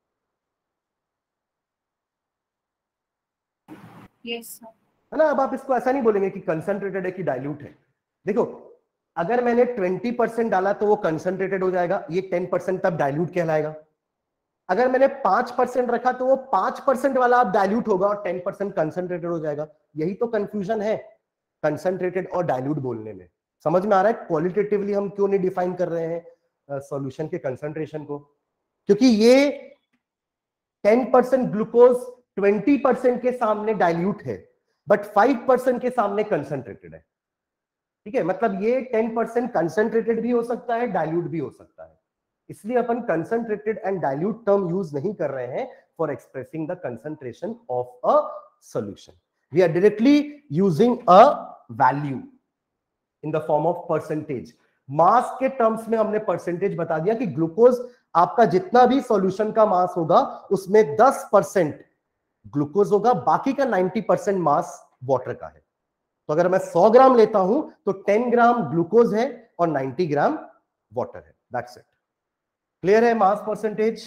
Yes, sir. है ना। अब आप इसको ऐसा नहीं बोलेंगे कि कंसंट्रेटेड है कि डाइल्यूट है। देखो, अगर मैंने बीस परसेंट डाला तो वो कंसंट्रेटेड हो जाएगा, ये दस परसेंट तब डाइल्यूट कहलाएगा। अगर मैंने पांच परसेंट रखा तो वो पांच परसेंट वाला अब डाइल्यूट होगा और दस परसेंट कंसंट्रेटेड हो जाएगा। यही तो कंफ्यूजन है कंसंट्रेटेड और डाइल्यूट बोलने में। समझ में आ रहा है क्वालिटेटिवली हम क्यों नहीं डिफाइन कर रहे हैं सॉल्यूशन के कंसंट्रेशन को? क्योंकि ये ten percent glucose twenty percent के सामने डाइल्यूट है, बट फाइव परसेंट के सामने कंसंट्रेटेड है, ठीक है। मतलब ये टेन परसेंट कंसंट्रेटेड भी हो सकता है, डाइल्यूट भी हो सकता है। इसलिए अपन concentrated and dilute term use नहीं कर रहे हैं for expressing the concentration of a solution. We are directly using a value in the form of percentage. Mass के टर्म्स में हमने परसेंटेज बता दिया कि ग्लूकोज आपका जितना भी सॉल्यूशन का मास होगा उसमें दस परसेंट ग्लूकोज होगा, बाकी का नब्बे परसेंट मास वाटर का है। तो अगर मैं सौ ग्राम लेता हूं तो दस ग्राम ग्लूकोज है और नब्बे ग्राम वाटर है। That's it. क्लियर है mass percentage?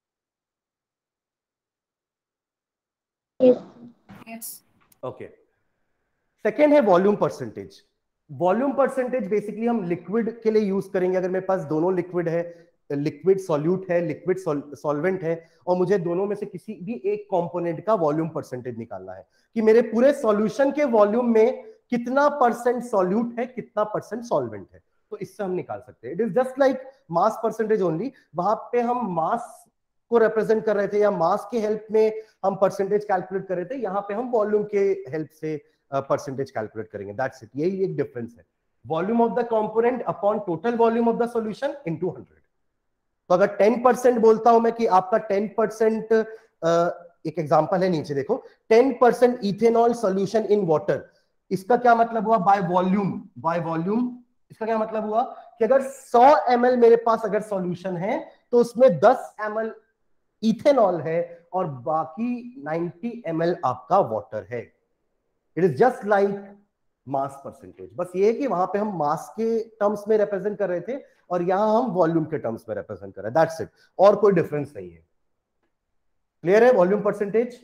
Yes. Yes. Okay. Second है volume percentage. Volume percentage basically हम लिक्विड के लिए यूज करेंगे। अगर मेरे पास दोनों लिक्विड है, लिक्विड सॉल्यूट है, लिक्विड सॉल्वेंट है, और मुझे दोनों में से किसी भी एक कंपोनेंट का वॉल्यूम परसेंटेज निकालना है कि मेरे पूरे सॉल्यूशन के वॉल्यूम में कितना परसेंट सॉल्यूट है, कितना परसेंट सॉल्वेंट है, तो इससे हम निकाल सकते हैं। It is just like mass percentage only. वहां पे हम मास को रिप्रेजेंट कर रहे थे या मास के हेल्प में हम परसेंटेज कैलकुलेट कर रहे थे, यहाँ पे हम वॉल्यूम के हेल्प से परसेंटेज कैलकुलेट करेंगे। That's it. यही एक डिफरेंस है, volume of the component upon total volume of the solution into hundred. तो अगर टेन परसेंट बोलता हूं मैं कि आपका टेन परसेंट, एक एग्जांपल है नीचे देखो, ten percent ethanol solution in water, इसका क्या मतलब हुआ? बाय वॉल्यूम, बाय वॉल्यूम इसका क्या मतलब हुआ कि अगर सौ एम एल मेरे पास अगर सॉल्यूशन है तो उसमें दस एम एल इथेनॉल है और बाकी नब्बे एम एल आपका वाटर है। It is just like mass percentage, बस ये है कि वहां पे हम मास के टर्म्स में रिप्रेजेंट कर रहे थे और यहां हम वॉल्यूम के टर्म्स में रिप्रेजेंट कर रहे हैं, दैट्स इट, और कोई डिफरेंस नहीं है। क्लियर है वॉल्यूम परसेंटेज?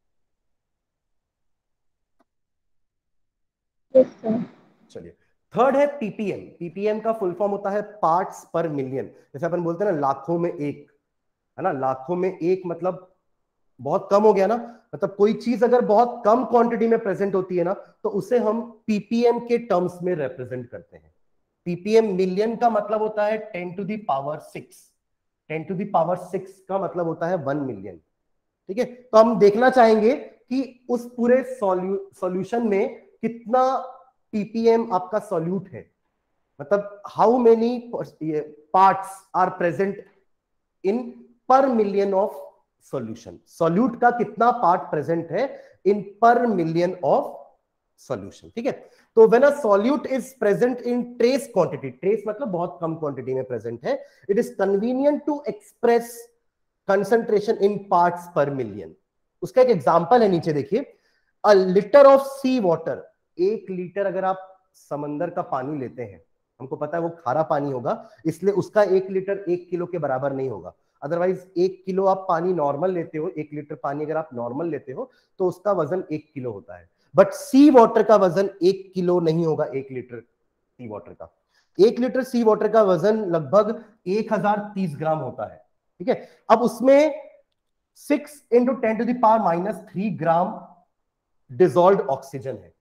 Yes sir. चलिए, थर्ड है पीपीएम। पीपीएम का फुल फॉर्म होता है पार्ट्स पर मिलियन। जैसे अपन बोलते हैं ना लाखों में एक, है ना, लाखों में एक मतलब बहुत कम हो गया ना, मतलब कोई चीज अगर बहुत कम क्वांटिटी में प्रेजेंट होती है ना तो उसे हम पीपीएम के टर्म्स में रिप्रेजेंट करते हैं। पीपीएम मिलियन का मतलब होता है ten to the power six, ten to the power six का मतलब होता है वन मिलियन। ठीक है, तो हम देखना चाहेंगे कि उस पूरे सॉल्यूशन में कितना पीपीएम आपका सॉल्यूट है, मतलब how many parts are present in per million of solution. Solute का कितना पार्ट प्रेजेंट है इन पर मिलियन ऑफ सॉल्यूशन। ठीक है, तो when a solute is present in trace quantity, trace मतलब बहुत कम क्वांटिटी में प्रेजेंट है, it is convenient to express concentration in parts per million. उसका एक एग्जांपल है, नीचे देखिए, a litre of sea water, एक लीटर अगर आप समंदर का पानी लेते हैं, हमको पता है वो खारा पानी होगा, इसलिए उसका एक लीटर एक किलो के बराबर नहीं होगा। अदरवाइज एक किलो आप पानी नॉर्मल लेते हो, एक लीटर पानी अगर आप नॉर्मल लेते हो तो उसका वजन एक किलो होता है, बट सी वाटर का वजन एक किलो नहीं होगा। एक लीटर सी वाटर का एक लीटर सी वाटर का वजन लगभग एक हजार तीस ग्राम होता है। ठीक है, अब उसमें six into ten to the power minus three gram dissolved oxygen है।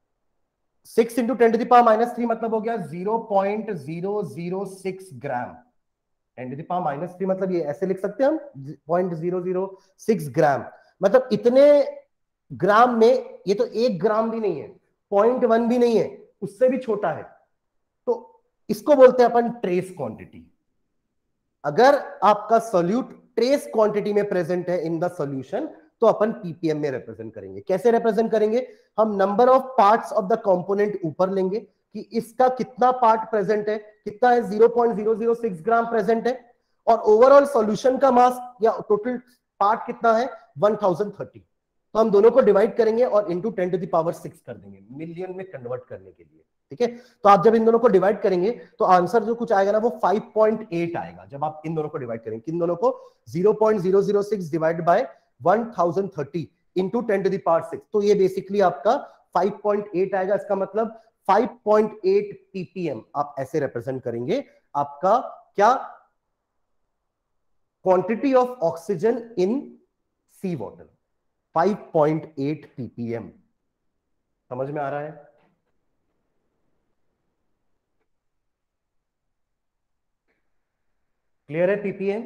Six into ten to the power minus three मतलब हो गया zero point zero zero six gram. Ten to the power minus three मतलब ये ऐसे लिख सकते हैं हम, point zero zero six gram, मतलब इतने ग्राम में, ये तो एक ग्राम भी नहीं है, पॉइंट वन भी नहीं है, उससे भी छोटा है। तो इसको बोलते हैं अपन ट्रेस क्वांटिटी। अगर आपका सॉल्यूट ट्रेस क्वांटिटी में प्रेजेंट है इन द सॉल्यूशन तो अपन पीपीएम में रिप्रेजेंट करेंगे। कैसे रिप्रेजेंट करेंगे? हम number of parts of the component ऊपर लेंगे कि इसका कितना पार्ट प्रेजेंट है, कितना है, zero point zero zero six gram present है, और ओवरऑल सॉल्यूशन का मास या टोटल पार्ट कितना है, वन थाउजेंड थर्टी। तो हम दोनों को डिवाइड करेंगे और into ten to the power six कर देंगे मिलियन में कन्वर्ट करने के लिए। ठीक है, तो आप जब इन दोनों को डिवाइड करेंगे तो आंसर जो कुछ आएगा ना वो फाइव पॉइंट एट आएगा। जब आप इन दोनों को डिवाइड करेंगे, किन दोनों को, zero point zero zero six divide by one thousand thirty into ten to the power six, तो ये बेसिकली आपका फाइव पॉइंट एट आएगा। इसका मतलब फाइव पॉइंट एट पीपीएम आप ऐसे रिप्रेजेंट करेंगे आपका क्या, quantity of oxygen in sea water, five point eight PPM. समझ में आ रहा है? क्लियर है PPM?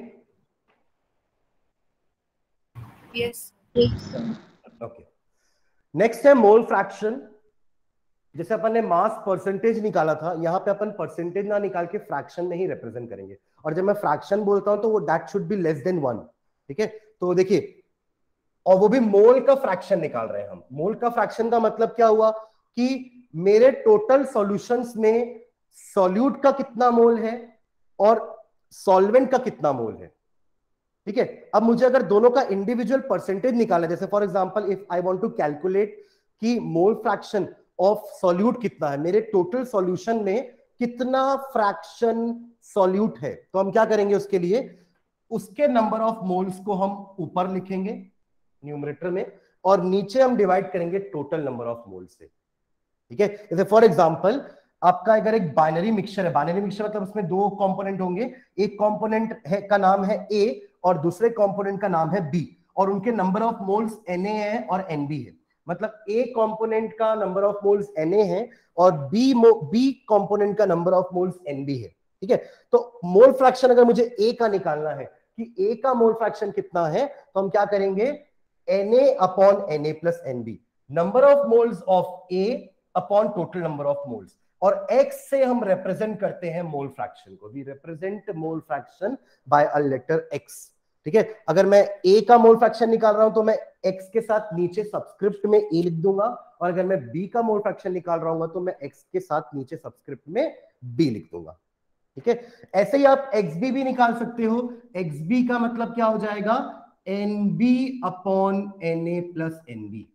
Yes sir. Okay, next है मोल फ्रैक्शन। जैसे अपन ने मास परसेंटेज निकाला था, यहां पे अपन परसेंटेज ना निकाल के फ्रैक्शन में ही रिप्रेजेंट करेंगे, और जब मैं फ्रैक्शन बोलता हूं तो वो that should be less than one. ठीक है, तो देखिए, और वो भी मोल का फ्रैक्शन निकाल रहे हैं हम। मोल का फ्रैक्शन का मतलब क्या हुआ कि मेरे टोटल सॉल्यूशंस में सॉल्यूट का कितना मोल है और सॉल्वेंट का कितना मोल है। ठीक है, अब मुझे अगर दोनों का इंडिविजुअल परसेंटेज निकालना है, जैसे for example if I want to calculate कि मोल फ्रैक्शन ऑफ सॉल्यूट कितना है, मेरे टोटल सॉल्यूशन में कितना फ्रैक्शन सॉल्यूट है, तो हम क्या करेंगे उसके लिए, उसके नंबर ऑफ मोल्स को हम ऊपर लिखेंगे न्यूमरेटर में और नीचे हम डिवाइड करेंगे टोटल नंबर ऑफ मोल से। ठीक है, जैसे फॉर एग्जांपल आपका अगर एक बाइनरी मिक्सचर है, बाइनरी मिक्सचर मतलब उसमें दो कंपोनेंट होंगे, एक कंपोनेंट है का नाम है ए और दूसरे कंपोनेंट का नाम है बी, और उनके नंबर ऑफ मोल्स Na है और Nb है। मतलब ए कंपोनेंट का नंबर ऑफ मोल्स Na है और बी बी कंपोनेंट का नंबर ऑफ मोल्स Nb है। ठीक है, तो मोल फ्रैक्शन अगर मुझे ए का निकालना है कि ए का मोल फ्रैक्शन कितना है, तो हम क्या करेंगे, Na upon Na plus Nb, number of moles of A upon total number of moles, और x से हम रिप्रेजेंट करते हैं मोल फ्रैक्शन को। We represent mole fraction by a letter x। ठीक है, अगर मैं a का मोल फ्रैक्शन निकाल रहा हूं तो मैं x के साथ नीचे सबस्क्रिप्ट में a लिख दूंगा, और अगर मैं b का मोल फ्रैक्शन निकाल रहा हूं तो मैं x के साथ नीचे सबस्क्रिप्ट में बी लिख दूंगा। ठीक है, ऐसे ही आप एक्स बी भी निकाल सकते हो। एक्स बी का मतलब क्या हो जाएगा, N B upon N A plus N B.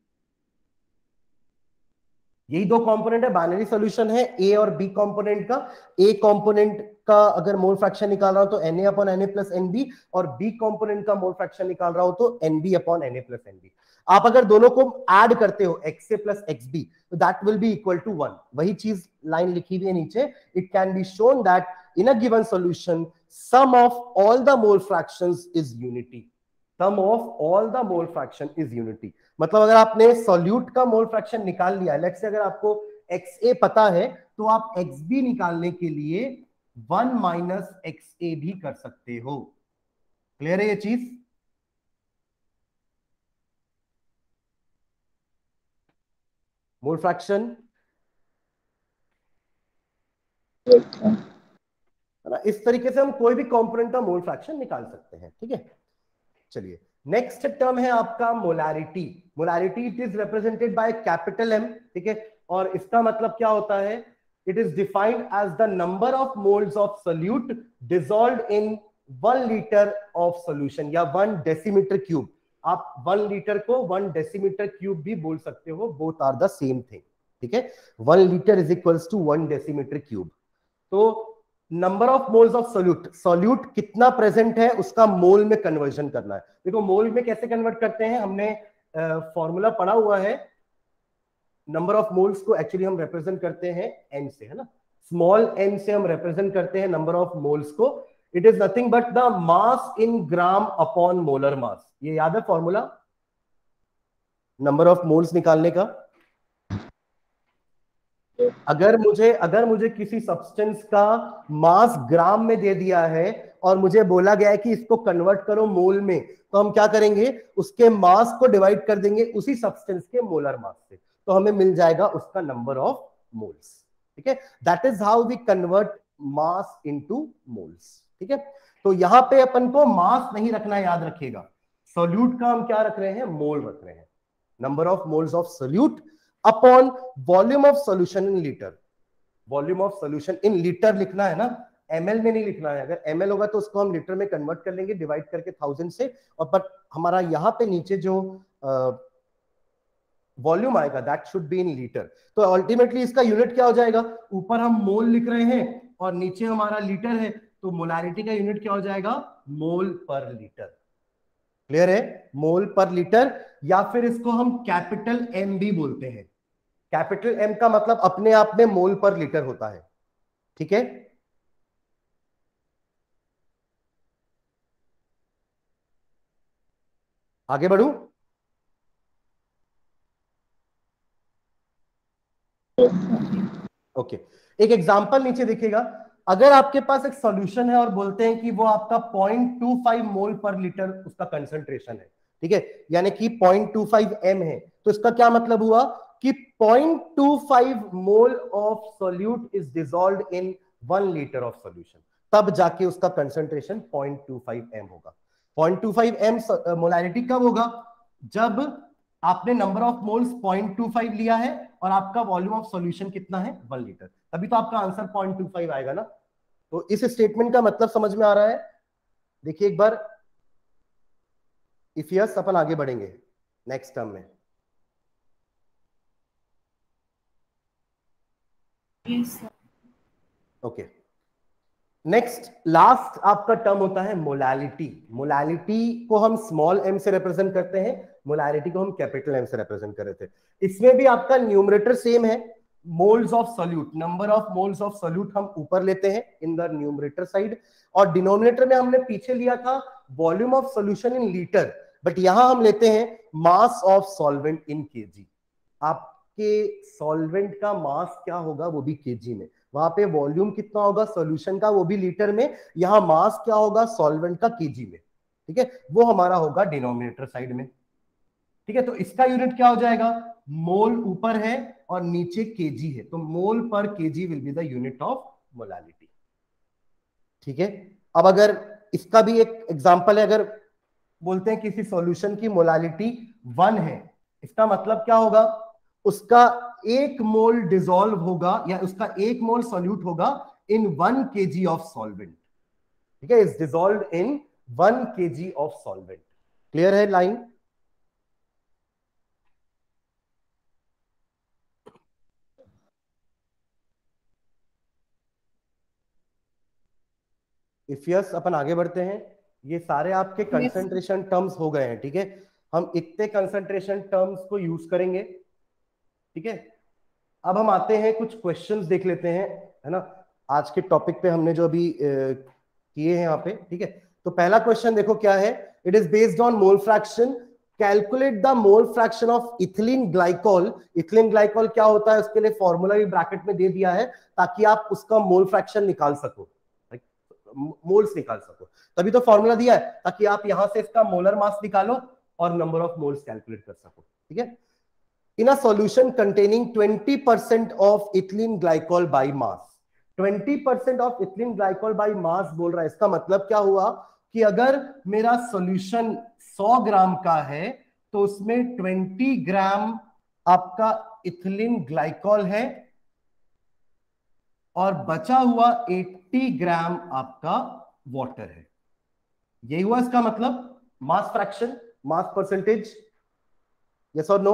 यही दो कंपोनेंट है, बाइनरी सॉल्यूशन है ए और बी कंपोनेंट का। ए कंपोनेंट का अगर मोल फ्रैक्शन निकाल रहा हूं तो N A upon N A plus N B, और बी कंपोनेंट का मोल फ्रैक्शन निकाल रहा हूं तो N B upon N A plus N B. आप अगर दोनों को ऐड करते हो X A plus X B, तो that will be equal to one. वही चीज लाइन लिखी हुई है नीचे, it can be shown that in a given solution sum of all the mole fractions is unity. Sum of all the mole fraction is unity, मतलब अगर आपने सॉल्यूट का मोल फ्रैक्शन निकाल लिया, लेट्स से अगर आपको एक्स ए पता है तो आप एक्स बी निकालने के लिए वन माइनस एक्स ए भी कर सकते हो। क्लियर है ये चीज? मोल फ्रैक्शन है ना, इस तरीके से हम कोई भी कंपोनेंट का मोल फ्रैक्शन निकाल सकते हैं। ठीक है, चलिए नेक्स्ट टर्म है आपका molarity. Molarity it is represented by capital M. ठीक है, और इसका मतलब क्या होता है, it is defined as the number of moles of solute dissolved in one litre of solution या वन डेसीमीटर क्यूब। आप वन लीटर को वन डेसीमीटर क्यूब भी बोल सकते हो, both are the same thing. ठीक है, one litre is equals to one decimetre cube. तो number of moles of solute, solute कितना प्रेजेंट है उसका मोल में कन्वर्जन करना है। देखो मोल में कैसे कन्वर्ट करते हैं, हमने फॉर्मूला पढ़ा हुआ है। नंबर ऑफ मोल्स को एक्चुअली हम रिप्रेजेंट करते हैं एन से, है ना, स्मॉल एन से हम रिप्रेजेंट करते हैं नंबर ऑफ मोल्स को। It is nothing but the mass in gram upon molar mass. ये याद है फॉर्मूला नंबर ऑफ मोल्स निकालने का? अगर मुझे अगर मुझे किसी सब्सटेंस का मास ग्राम में दे दिया है और मुझे बोला गया है कि इसको कन्वर्ट करो मोल में, तो हम क्या करेंगे, उसके मास को डिवाइड कर देंगे उसी सब्सटेंस के मोलर मास से, तो हमें मिल जाएगा उसका नंबर ऑफ मोल्स। ठीक है, that is how we convert mass into moles. ठीक है, तो यहां पे अपन को मास नहीं रखना, याद रखिएगा। सोल्यूट का हम क्या रख रहे हैं, मोल रख रहे हैं। Number of moles of solute upon volume of solution in litre. Volume of solution in litre लिखना है ना, एमएल में नहीं लिखना है। अगर एमएल होगा तो उसको हम लीटर में कन्वर्ट कर लेंगे डिवाइड करके थाउजेंड से, और पर हमारा यहां पे नीचे जो वॉल्यूम आएगा that should be in litre. तो अल्टीमेटली इसका यूनिट क्या हो जाएगा, ऊपर हम मोल लिख रहे हैं और नीचे हमारा लीटर है, तो मोलारिटी का यूनिट क्या हो जाएगा, मोल पर लीटर। क्लियर है, मोल पर लीटर, या फिर इसको हम कैपिटल एम भी बोलते हैं। कैपिटल एम का मतलब अपने आप में मोल पर लीटर होता है। ठीक है, आगे बढ़ू? Okay okay. एक एग्जांपल नीचे देखिएगा। अगर आपके पास एक सॉल्यूशन है और बोलते हैं कि वो आपका पॉइंट टू फाइव मोल पर लीटर उसका कंसंट्रेशन है, ठीक है, यानी कि पॉइंट टू फाइव एम है, तो इसका क्या मतलब हुआ कि point two five mole of solute is dissolved in one litre of solution, तब जाके उसका concentration point two five M होगा। Point two five M molarity कब होगा, जब आपने number of moles point two five लिया है और आपका वॉल्यूम ऑफ सॉल्यूशन कितना है, वन लीटर, तभी तो आपका आंसर पॉइंट टू फाइव आएगा ना। तो इस स्टेटमेंट का मतलब समझ में आ रहा है? देखिए एक बार, इफ यस अपन आगे बढ़ेंगे नेक्स्ट टर्म में। ओके, नेक्स्ट लास्ट आपका टर्म होता है मोलालिटी। मोलालिटी को हम स्मॉल एम से रिप्रेजेंट करते हैं, मोलालिटी को हम कैपिटल एम से रिप्रेजेंट कर रहे थे। इसमें भी आपका न्यूमरेटर सेम है, moles of solute, number of moles of solute हम ऊपर लेते हैं इन द न्यूमरेटर साइड, और डिनोमिनेटर में हमने पीछे लिया था volume of solution in litre, but यहां हम लेते हैं mass of solvent in KG. आपके सॉल्वेंट का मास क्या होगा, वो भी केजी में, वहां पे वॉल्यूम कितना होगा सॉल्यूशन का, वो भी लीटर में, यहां मास क्या होगा सॉल्वेंट का केजी में। ठीक है, वो हमारा होगा डिनोमिनेटर साइड में। ठीक है, तो इसका यूनिट क्या हो जाएगा, मोल ऊपर है और नीचे केजी है, तो मोल पर KG will be the unit of molality. ठीक है, अब अगर इसका भी एक एग्जांपल है, अगर बोलते हैं किसी सॉल्यूशन की मोलालिटी वन है, इसका मतलब क्या होगा, उसका एक मोल डिसॉल्व होगा या उसका एक मोल सॉल्यूट होगा in one KG of solvent, ठीक है, is dissolved in one KG of solvent. Clear है लाइन? इफ यस अपन आगे बढ़ते हैं। ये सारे आपके कंसंट्रेशन टर्म्स हो गए हैं, ठीक है। हम इतने कंसंट्रेशन टर्म्स को यूज करेंगे, ठीक है। अब हम आते हैं कुछ क्वेश्चंस देख लेते हैं, है ना, आज के टॉपिक पे हमने जो अभी किए हैं यहाँ पे, ठीक है। तो पहला क्वेश्चन देखो क्या है, it is based on mole fraction, calculate the mole fraction of ethylene glycol. Ethylene glycol क्या होता है, उसके लिए फॉर्मूला भी ब्रैकेट में दे दिया है ताकि आप उसका मोल फ्रैक्शन निकाल सको, मोल्स निकाल सको। तभी तो फॉर्मूला दिया है ताकि आप यहां से इसका मोलर मास निकालो और नंबर ऑफ मोल्स कैलकुलेट कर सको, ठीक है। In a solution containing twenty percent of ethylene glycol by mass, twenty percent of ethylene glycol by mass बोल रहा है। इसका मतलब क्या हुआ कि अगर मेरा सॉल्यूशन सौ ग्राम का है तो उसमें ट्वेंटी ग्राम आपका इथिलीन ग्लाइकोल है और बचा हुआ अस्सी ग्राम आपका वाटर है। यही हुआ इसका मतलब mass fraction, mass percentage. Yes और नो?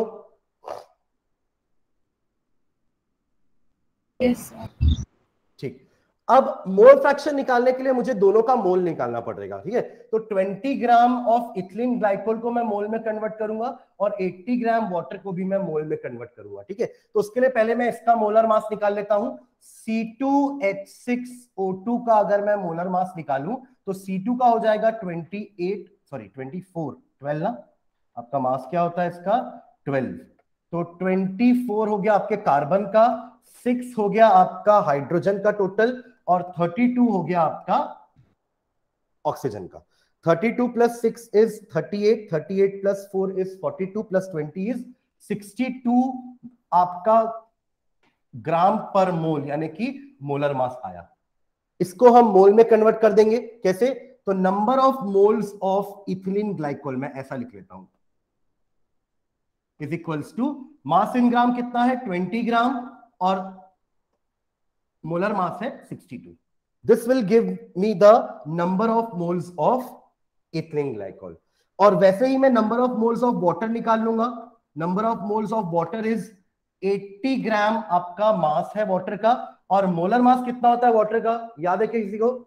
यस। ठीक। अब मोल फ्रैक्शन निकालने के लिए मुझे दोनों का मोल निकालना पड़ेगा, ठीक है। तो twenty gram of ethylene glycol को मैं मोल में कन्वर्ट करूंगा और अस्सी ग्राम वाटर को भी मैं मोल में कन्वर्ट करूंगा, ठीक है। तो उसके लिए पहले मैं इसका मोलर मास निकाल लेता हूं। C two H six O two का अगर मैं मोलर मास निकालूं तो सी टू का हो जाएगा अट्ठाईस, सॉरी चौबीस, ट्वेल्व ना, आपका मास क्या होता है इसका, ट्वेल्व। तो चौबीस हो गया आपके कार्बन का, सिक्स हो गया आपका हाइड्रोजन का टोटल और बत्तीस हो गया आपका ऑक्सीजन का। Thirty two plus six is thirty eight, thirty eight plus four is forty two plus twenty is sixty two आपका ग्राम पर मोल, यानी कि मोलर मास आया। इसको हम मोल में कन्वर्ट कर देंगे, कैसे? तो number of moles of ethylene glycol मैं ऐसा लिख लेता हूं, is equals to mass in gram कितना है, ट्वेंटी ग्राम और मोलर मास है sixty two. This will give me the number of moles of ethylene glycol. और वैसे ही मैं number of moles of water निकाल लूंगा। Number of moles of water is अस्सी ग्राम आपका मास है वाटर का, और मोलर मास कितना होता है वाटर का, याद है क्या किसी को?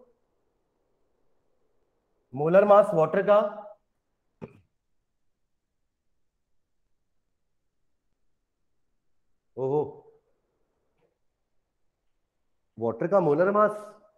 मोलर मास वाटर का ओहो, वाटर का मोलर मास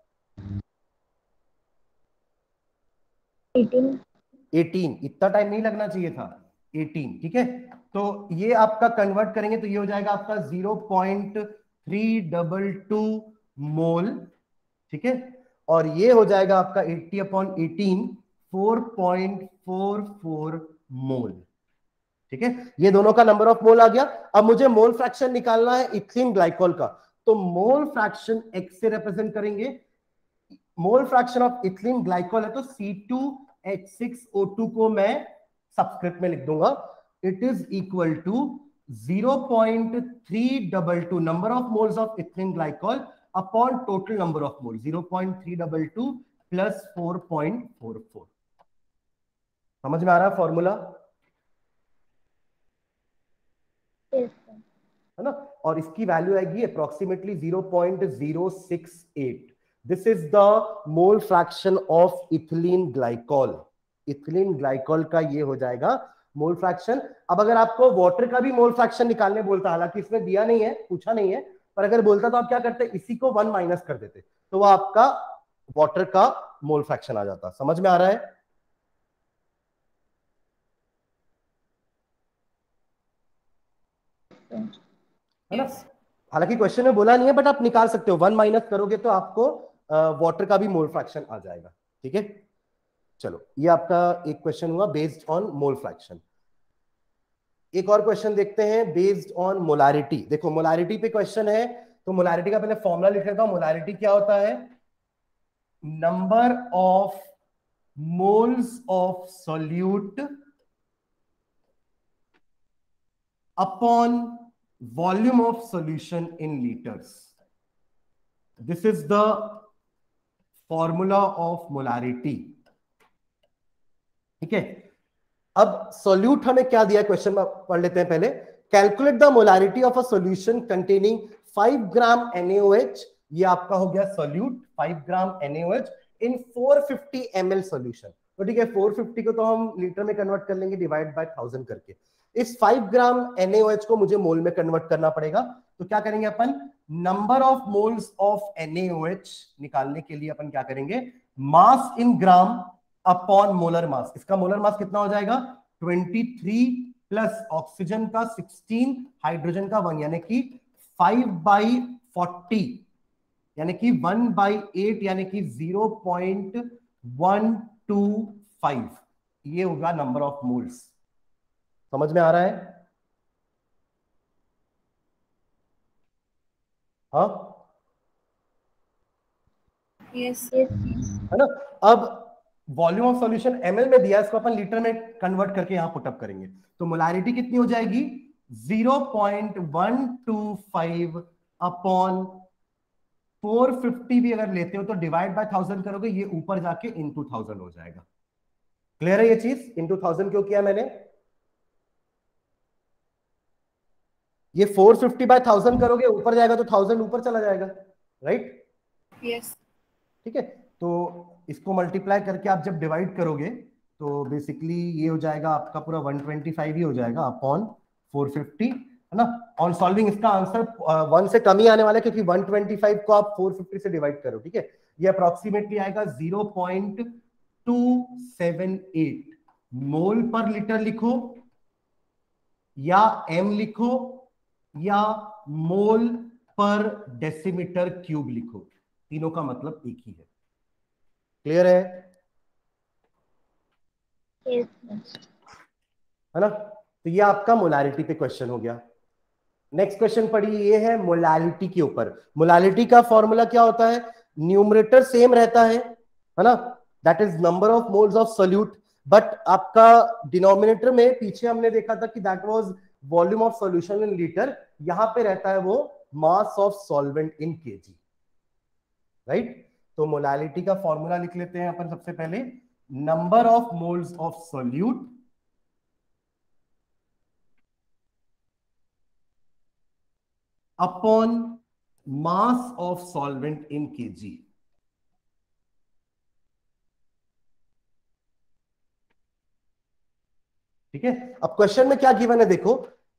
एटीन। एटीन। इतना टाइम नहीं लगना चाहिए था, एटीन, ठीक है। तो ये आपका कन्वर्ट करेंगे तो ये हो जाएगा आपका zero point three double two mole, ठीक है। और ये हो जाएगा आपका eighty upon eighteen, four point four four mole, ठीक है। ये दोनों का नंबर ऑफ मोल आ गया। अब मुझे मोल फ्रैक्शन निकालना है इथिलीन ग्लाइकोल का, तो मोल फ्रैक्शन एक्स से रिप्रेजेंट करेंगे। Mole fraction of ethylene glycol है तो C two H six O two को मैं सबस्क्रिप्ट में लिख दूंगा, it is equal to zero point three double two number of moles of ethylene glycol upon total number of mole, zero point three double two plus four point four four. समझ में आ रहा है फॉर्मूला, है ना? और इसकी वैल्यू आएगी approximately zero point zero six eight. This is the mole fraction of ethylene glycol. Ethylene glycol का ये हो जाएगा मोल फ्रैक्शन। अब अगर आपको वाटर का भी मोल फ्रैक्शन निकालने बोलता, हालांकि इसमें दिया नहीं है, पूछा नहीं है, पर अगर बोलता तो आप क्या करते, इसी को वन माइनस कर देते तो वो आपका वाटर का मोल फ्रैक्शन आ जाता। समझ में आ रहा है? है ना? हालांकि क्वेश्चन में बोला नहीं है बट आप निकाल सकते हो, वन माइनस करोगे तो आपको वाटर का भी मोल फ्रैक्शन आ जाएगा, ठीक है। चलो, ये आपका एक क्वेश्चन हुआ बेस्ड ऑन मोल फ्रैक्शन। एक और क्वेश्चन देखते हैं बेस्ड ऑन मोलारिटी। देखो मोलारिटी पे क्वेश्चन है, तो मोलारिटी का पहले फॉर्मूला लिख लेता हूं। मोलारिटी क्या होता है, number of moles of solute upon volume of solution in litres. This is the formula of molarity. ठीक है, अब सॉल्यूट हमें क्या दिया क्वेश्चन में पढ़ लेते हैं पहले। Calculate the molarity of a solution containing five gram NaOH, ये आपका हो गया solute, five gram NaOH in four fifty M L solution. तो ठीक है, फोर फिफ्टी को तो हम लीटर में कन्वर्ट कर लेंगे डिवाइड बाय थाउजेंड करके। इस फाइव ग्राम एनएओएच को मुझे मोल में कन्वर्ट करना पड़ेगा। तो क्या करेंगे अपन, number of moles of NaOH निकालने के लिए अपन क्या करेंगे, मास इन ग्राम अपॉन मोलर मास। इसका मोलर मास कितना हो जाएगा, तेईस प्लस ऑक्सीजन का सिक्सटीन, हाइड्रोजन का वन, यानी कि फाइव बाई फोर्टी, यानी कि वन बाई एट, यानी कि zero point one two five. ये होगा नंबर ऑफ मोल्स। समझ में आ रहा है? हाँ यस है ना। अब वॉल्यूम ऑफ सॉल्यूशन एमएल में दिया, इसको अपन लीटर में कन्वर्ट करके यहां पुटअप करेंगे। तो मोलारिटी कितनी हो जाएगी, zero point one two five upon four fifty भी अगर लेते हो तो डिवाइड बाय थाउजेंड करोगे, ये ऊपर जाके इनटू थाउजेंड हो जाएगा। क्लियर है ये चीज? इनटू थाउजेंड क्यों किया मैंने, ये फोर फिफ्टी बाय थाउजेंड करोगे ऊपर जाएगा तो थाउजेंड ऊपर चला जाएगा, राइट? यस ठीक है, तो इसको मल्टीप्लाई करके आप जब डिवाइड करोगे तो बेसिकली ये हो जाएगा आपका पूरा वन ट्वेंटी फाइव ही हो जाएगा अपॉन फोर फिफ्टी, है ना। ऑन सॉल्विंग इसका आंसर वन से कम ही आने वाला है, क्योंकि वन ट्वेंटी फाइव को आप फोर फिफ्टी से डिवाइड करो। ठीक है, ये अप्रोक्सीमेटली आएगा zero point two seven eight mole per litre लिखो, या एम लिखो, या मोल पर डेसीमीटर क्यूब लिखो, तीनों का मतलब एक ही है। क्लियर है? यस है ना। तो ये आपका मोलारिटी पे क्वेश्चन हो गया। नेक्स्ट क्वेश्चन पढ़िए, ये है मोलालिटी के ऊपर। मोलालिटी का फॉर्मूला क्या होता है, न्यूमरेटर सेम रहता है है ना, that is number of moles of solute, but आपका डिनोमिनेटर में पीछे हमने देखा था कि that was volume of solution in litre, यहां पे रहता है वो mass of solvent in kg, right. तो मोलालिटी का फॉर्मूला लिख लेते हैं अपन सबसे पहले, number of moles of solute upon mass of solvent in kg. ठीक है, अब क्वेश्चन में क्या गिवन है देखो,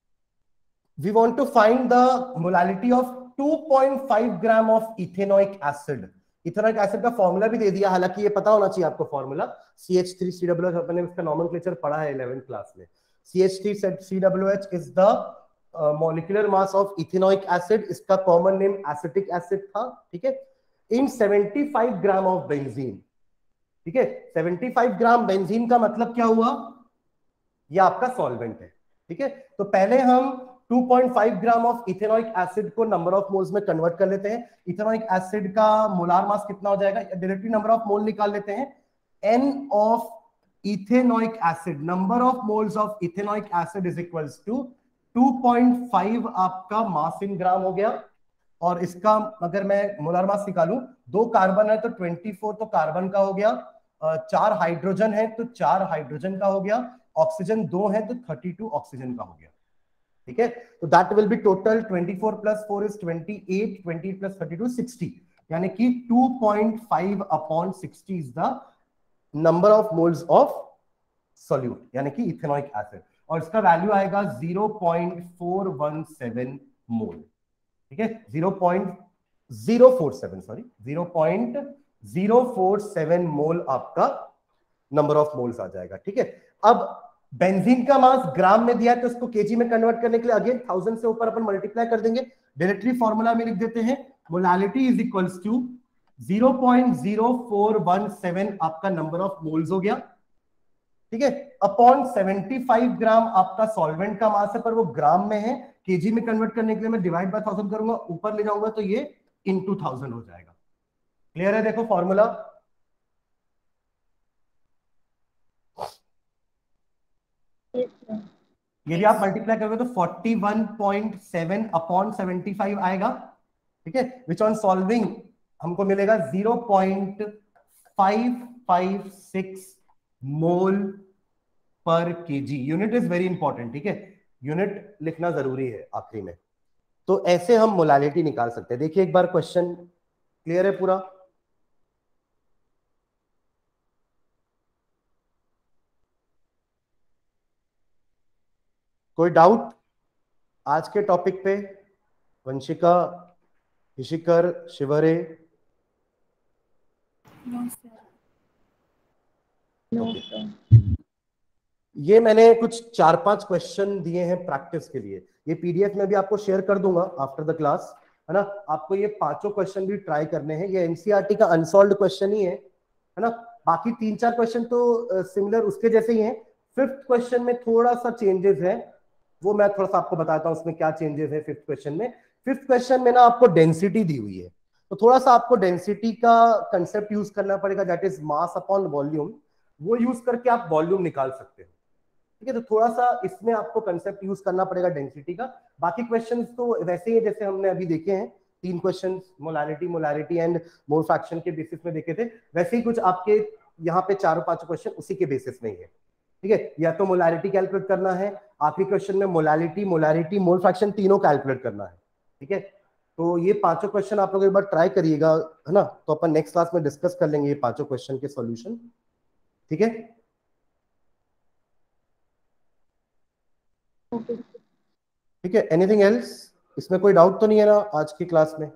we want to find the molality of two point five gram of ethanoic acid. Ethanoic acid का फॉर्मूला भी दे दिया, हालांकि ये पता होना चाहिए आपको formula, C H three C W H, अपने इसका नॉमेनक्लेचर पढ़ा है इलेवेंथ क्लास में। C H three C W H is the molecular mass of ethanoic acid, इसका कॉमन नेम एसिटिक एसिड था। ठीक है, in seventy five gram of benzene. ठीक है, सेवेंटी फाइव ग्राम बेंजीन का मतलब क्या हुआ, ये आपका सॉल्वेंट है। ठीक है, तो पहले हम two point five gram of ethanoic acid को नंबर ऑफ मोल्स में कन्वर्ट कर लेते हैं। इथेनोइक एसिड का मोलार मास कितना हो जाएगा, डायरेक्टली नंबर ऑफ मोल निकाल लेते हैं। N of ethanoic acid, number of moles of ethanoic acid is equals to two point five आपका मास इन ग्राम हो गया, और इसका अगर मैं मोलार मास निकालूं, दो कार्बन है तो ट्वेंटी फोर तो कार्बन का हो गया, चार हाइड्रोजन है तो चार हाइड्रोजन का हो गया, ऑक्सीजन दो है तो थर्टी टू ऑक्सीजन का हो गया। ठीक है, तो that will be total twenty four plus four is twenty eight, twenty eight plus thirty two sixty, यानी कि two point five upon sixty is the number of moles of solute, यानी कि इथेनोइक एसिड, और इसका वैल्यू आएगा zero point four one seven mole. ठीक है, zero point zero four seven sorry zero point zero four seven mole आपका नंबर ऑफ मोल्स आ जाएगा। ठीक है, अब बेंजीन का मास ग्राम में दिया है तो इसको केजी में कन्वर्ट करने के लिए अगेन थाउजेंड से ऊपर अपन मल्टीप्लाई कर देंगे, डायरेक्टली फॉर्मूला में लिख देते हैं, molality is equals to zero point zero four one seven आपका नंबर ऑफ मोल्स हो गया। ठीक है, अपॉन सेवेंटी फाइव ग्राम आपका सॉल्वेंट का मास है, पर वो ग्राम में है, केजी में कन्वर्ट करने के लिए मैं डिवाइड बाय थाउजेंड करूंगा, ऊपर ले जाऊंगा तो ये इनटू थाउजेंड हो जाएगा। क्लियर है? देखो फॉर्मूला, यदि आप मल्टीप्लाई करोगे तो forty one point seven upon seventy five आएगा। ठीक है, विच ऑन सॉल्विंग हमको मिलेगा zero point five five six mole पर kg. Unit is very important, ठीक है, यूनिट लिखना जरूरी है आखिरी में। तो ऐसे हम मोलालिटी निकाल सकते हैं। देखिए एक बार क्वेश्चन क्लियर है पूरा? कोई डाउट आज के टॉपिक पे? Vanshika, Rishikar, Shivre? No sir. No Okay. Sir. ये मैंने कुछ चार पांच क्वेश्चन दिए हैं प्रैक्टिस के लिए, ये पीडीएफ में भी आपको शेयर कर दूंगा आफ्टर द क्लास, है ना। आपको ये पांचों क्वेश्चन भी ट्राई करने हैं। ये एनसीईआरटी का अनसॉल्व्ड क्वेश्चन ही है, है ना। बाकी तीन चार क्वेश्चन तो सिमिलर उसके जैसे ही हैं। फिफ्थ क्वेश्चन में थोड़ा सा चेंजेस है, वो मैं थोड़ा सा आपको बताता हूँ उसमें क्या चेंजेस है फिफ्थ क्वेश्चन में। फिफ्थ क्वेश्चन में ना आपको डेंसिटी दी हुई है, तो थोड़ा सा आपको डेंसिटी का कंसेप्ट यूज करना पड़ेगा, that is mass upon volume. वो यूज करके आप वॉल्यूम निकाल सकते हो, ठीक है। तो थोड़ा सा इसमें आपको कंसेप्ट यूज करना पड़ेगा डेंसिटी का। बाकी क्वेश्चंस तो वैसे ही जैसे हमने अभी देखे हैं, तीन questions molarity molarity and mole fraction के बेसिस में देखे थे, वैसे ही कुछ आपके यहाँ पे चारों पांचों क्वेश्चन उसी के बेसिस में ही है, ठीक है। या तो मोलारिटी कैलकुलेट करना है, आखिरी क्वेश्चन में मोलालिटी मोलारिटी मोल फ्रैक्शन तीनों कैलकुलेट करना है, ठीक है। तो ये पांचों क्वेश्चन आप लोग एक बार ट्राई करिएगा, है ना। तो अपन नेक्स्ट क्लास में डिस्कस कर लेंगे ये पांचों क्वेश्चन के सॉल्यूशन, ठीक है। ओके। ठीक है, एनीथिंग एल्स? इसमें कोई डाउट तो नहीं है ना आज की क्लास में?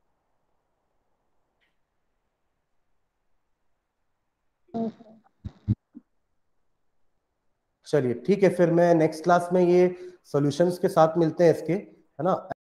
No sir. चलिए ठीक है, फिर मैं नेक्स्ट क्लास में ये सॉल्यूशंस के साथ मिलते हैं इसके, है ना।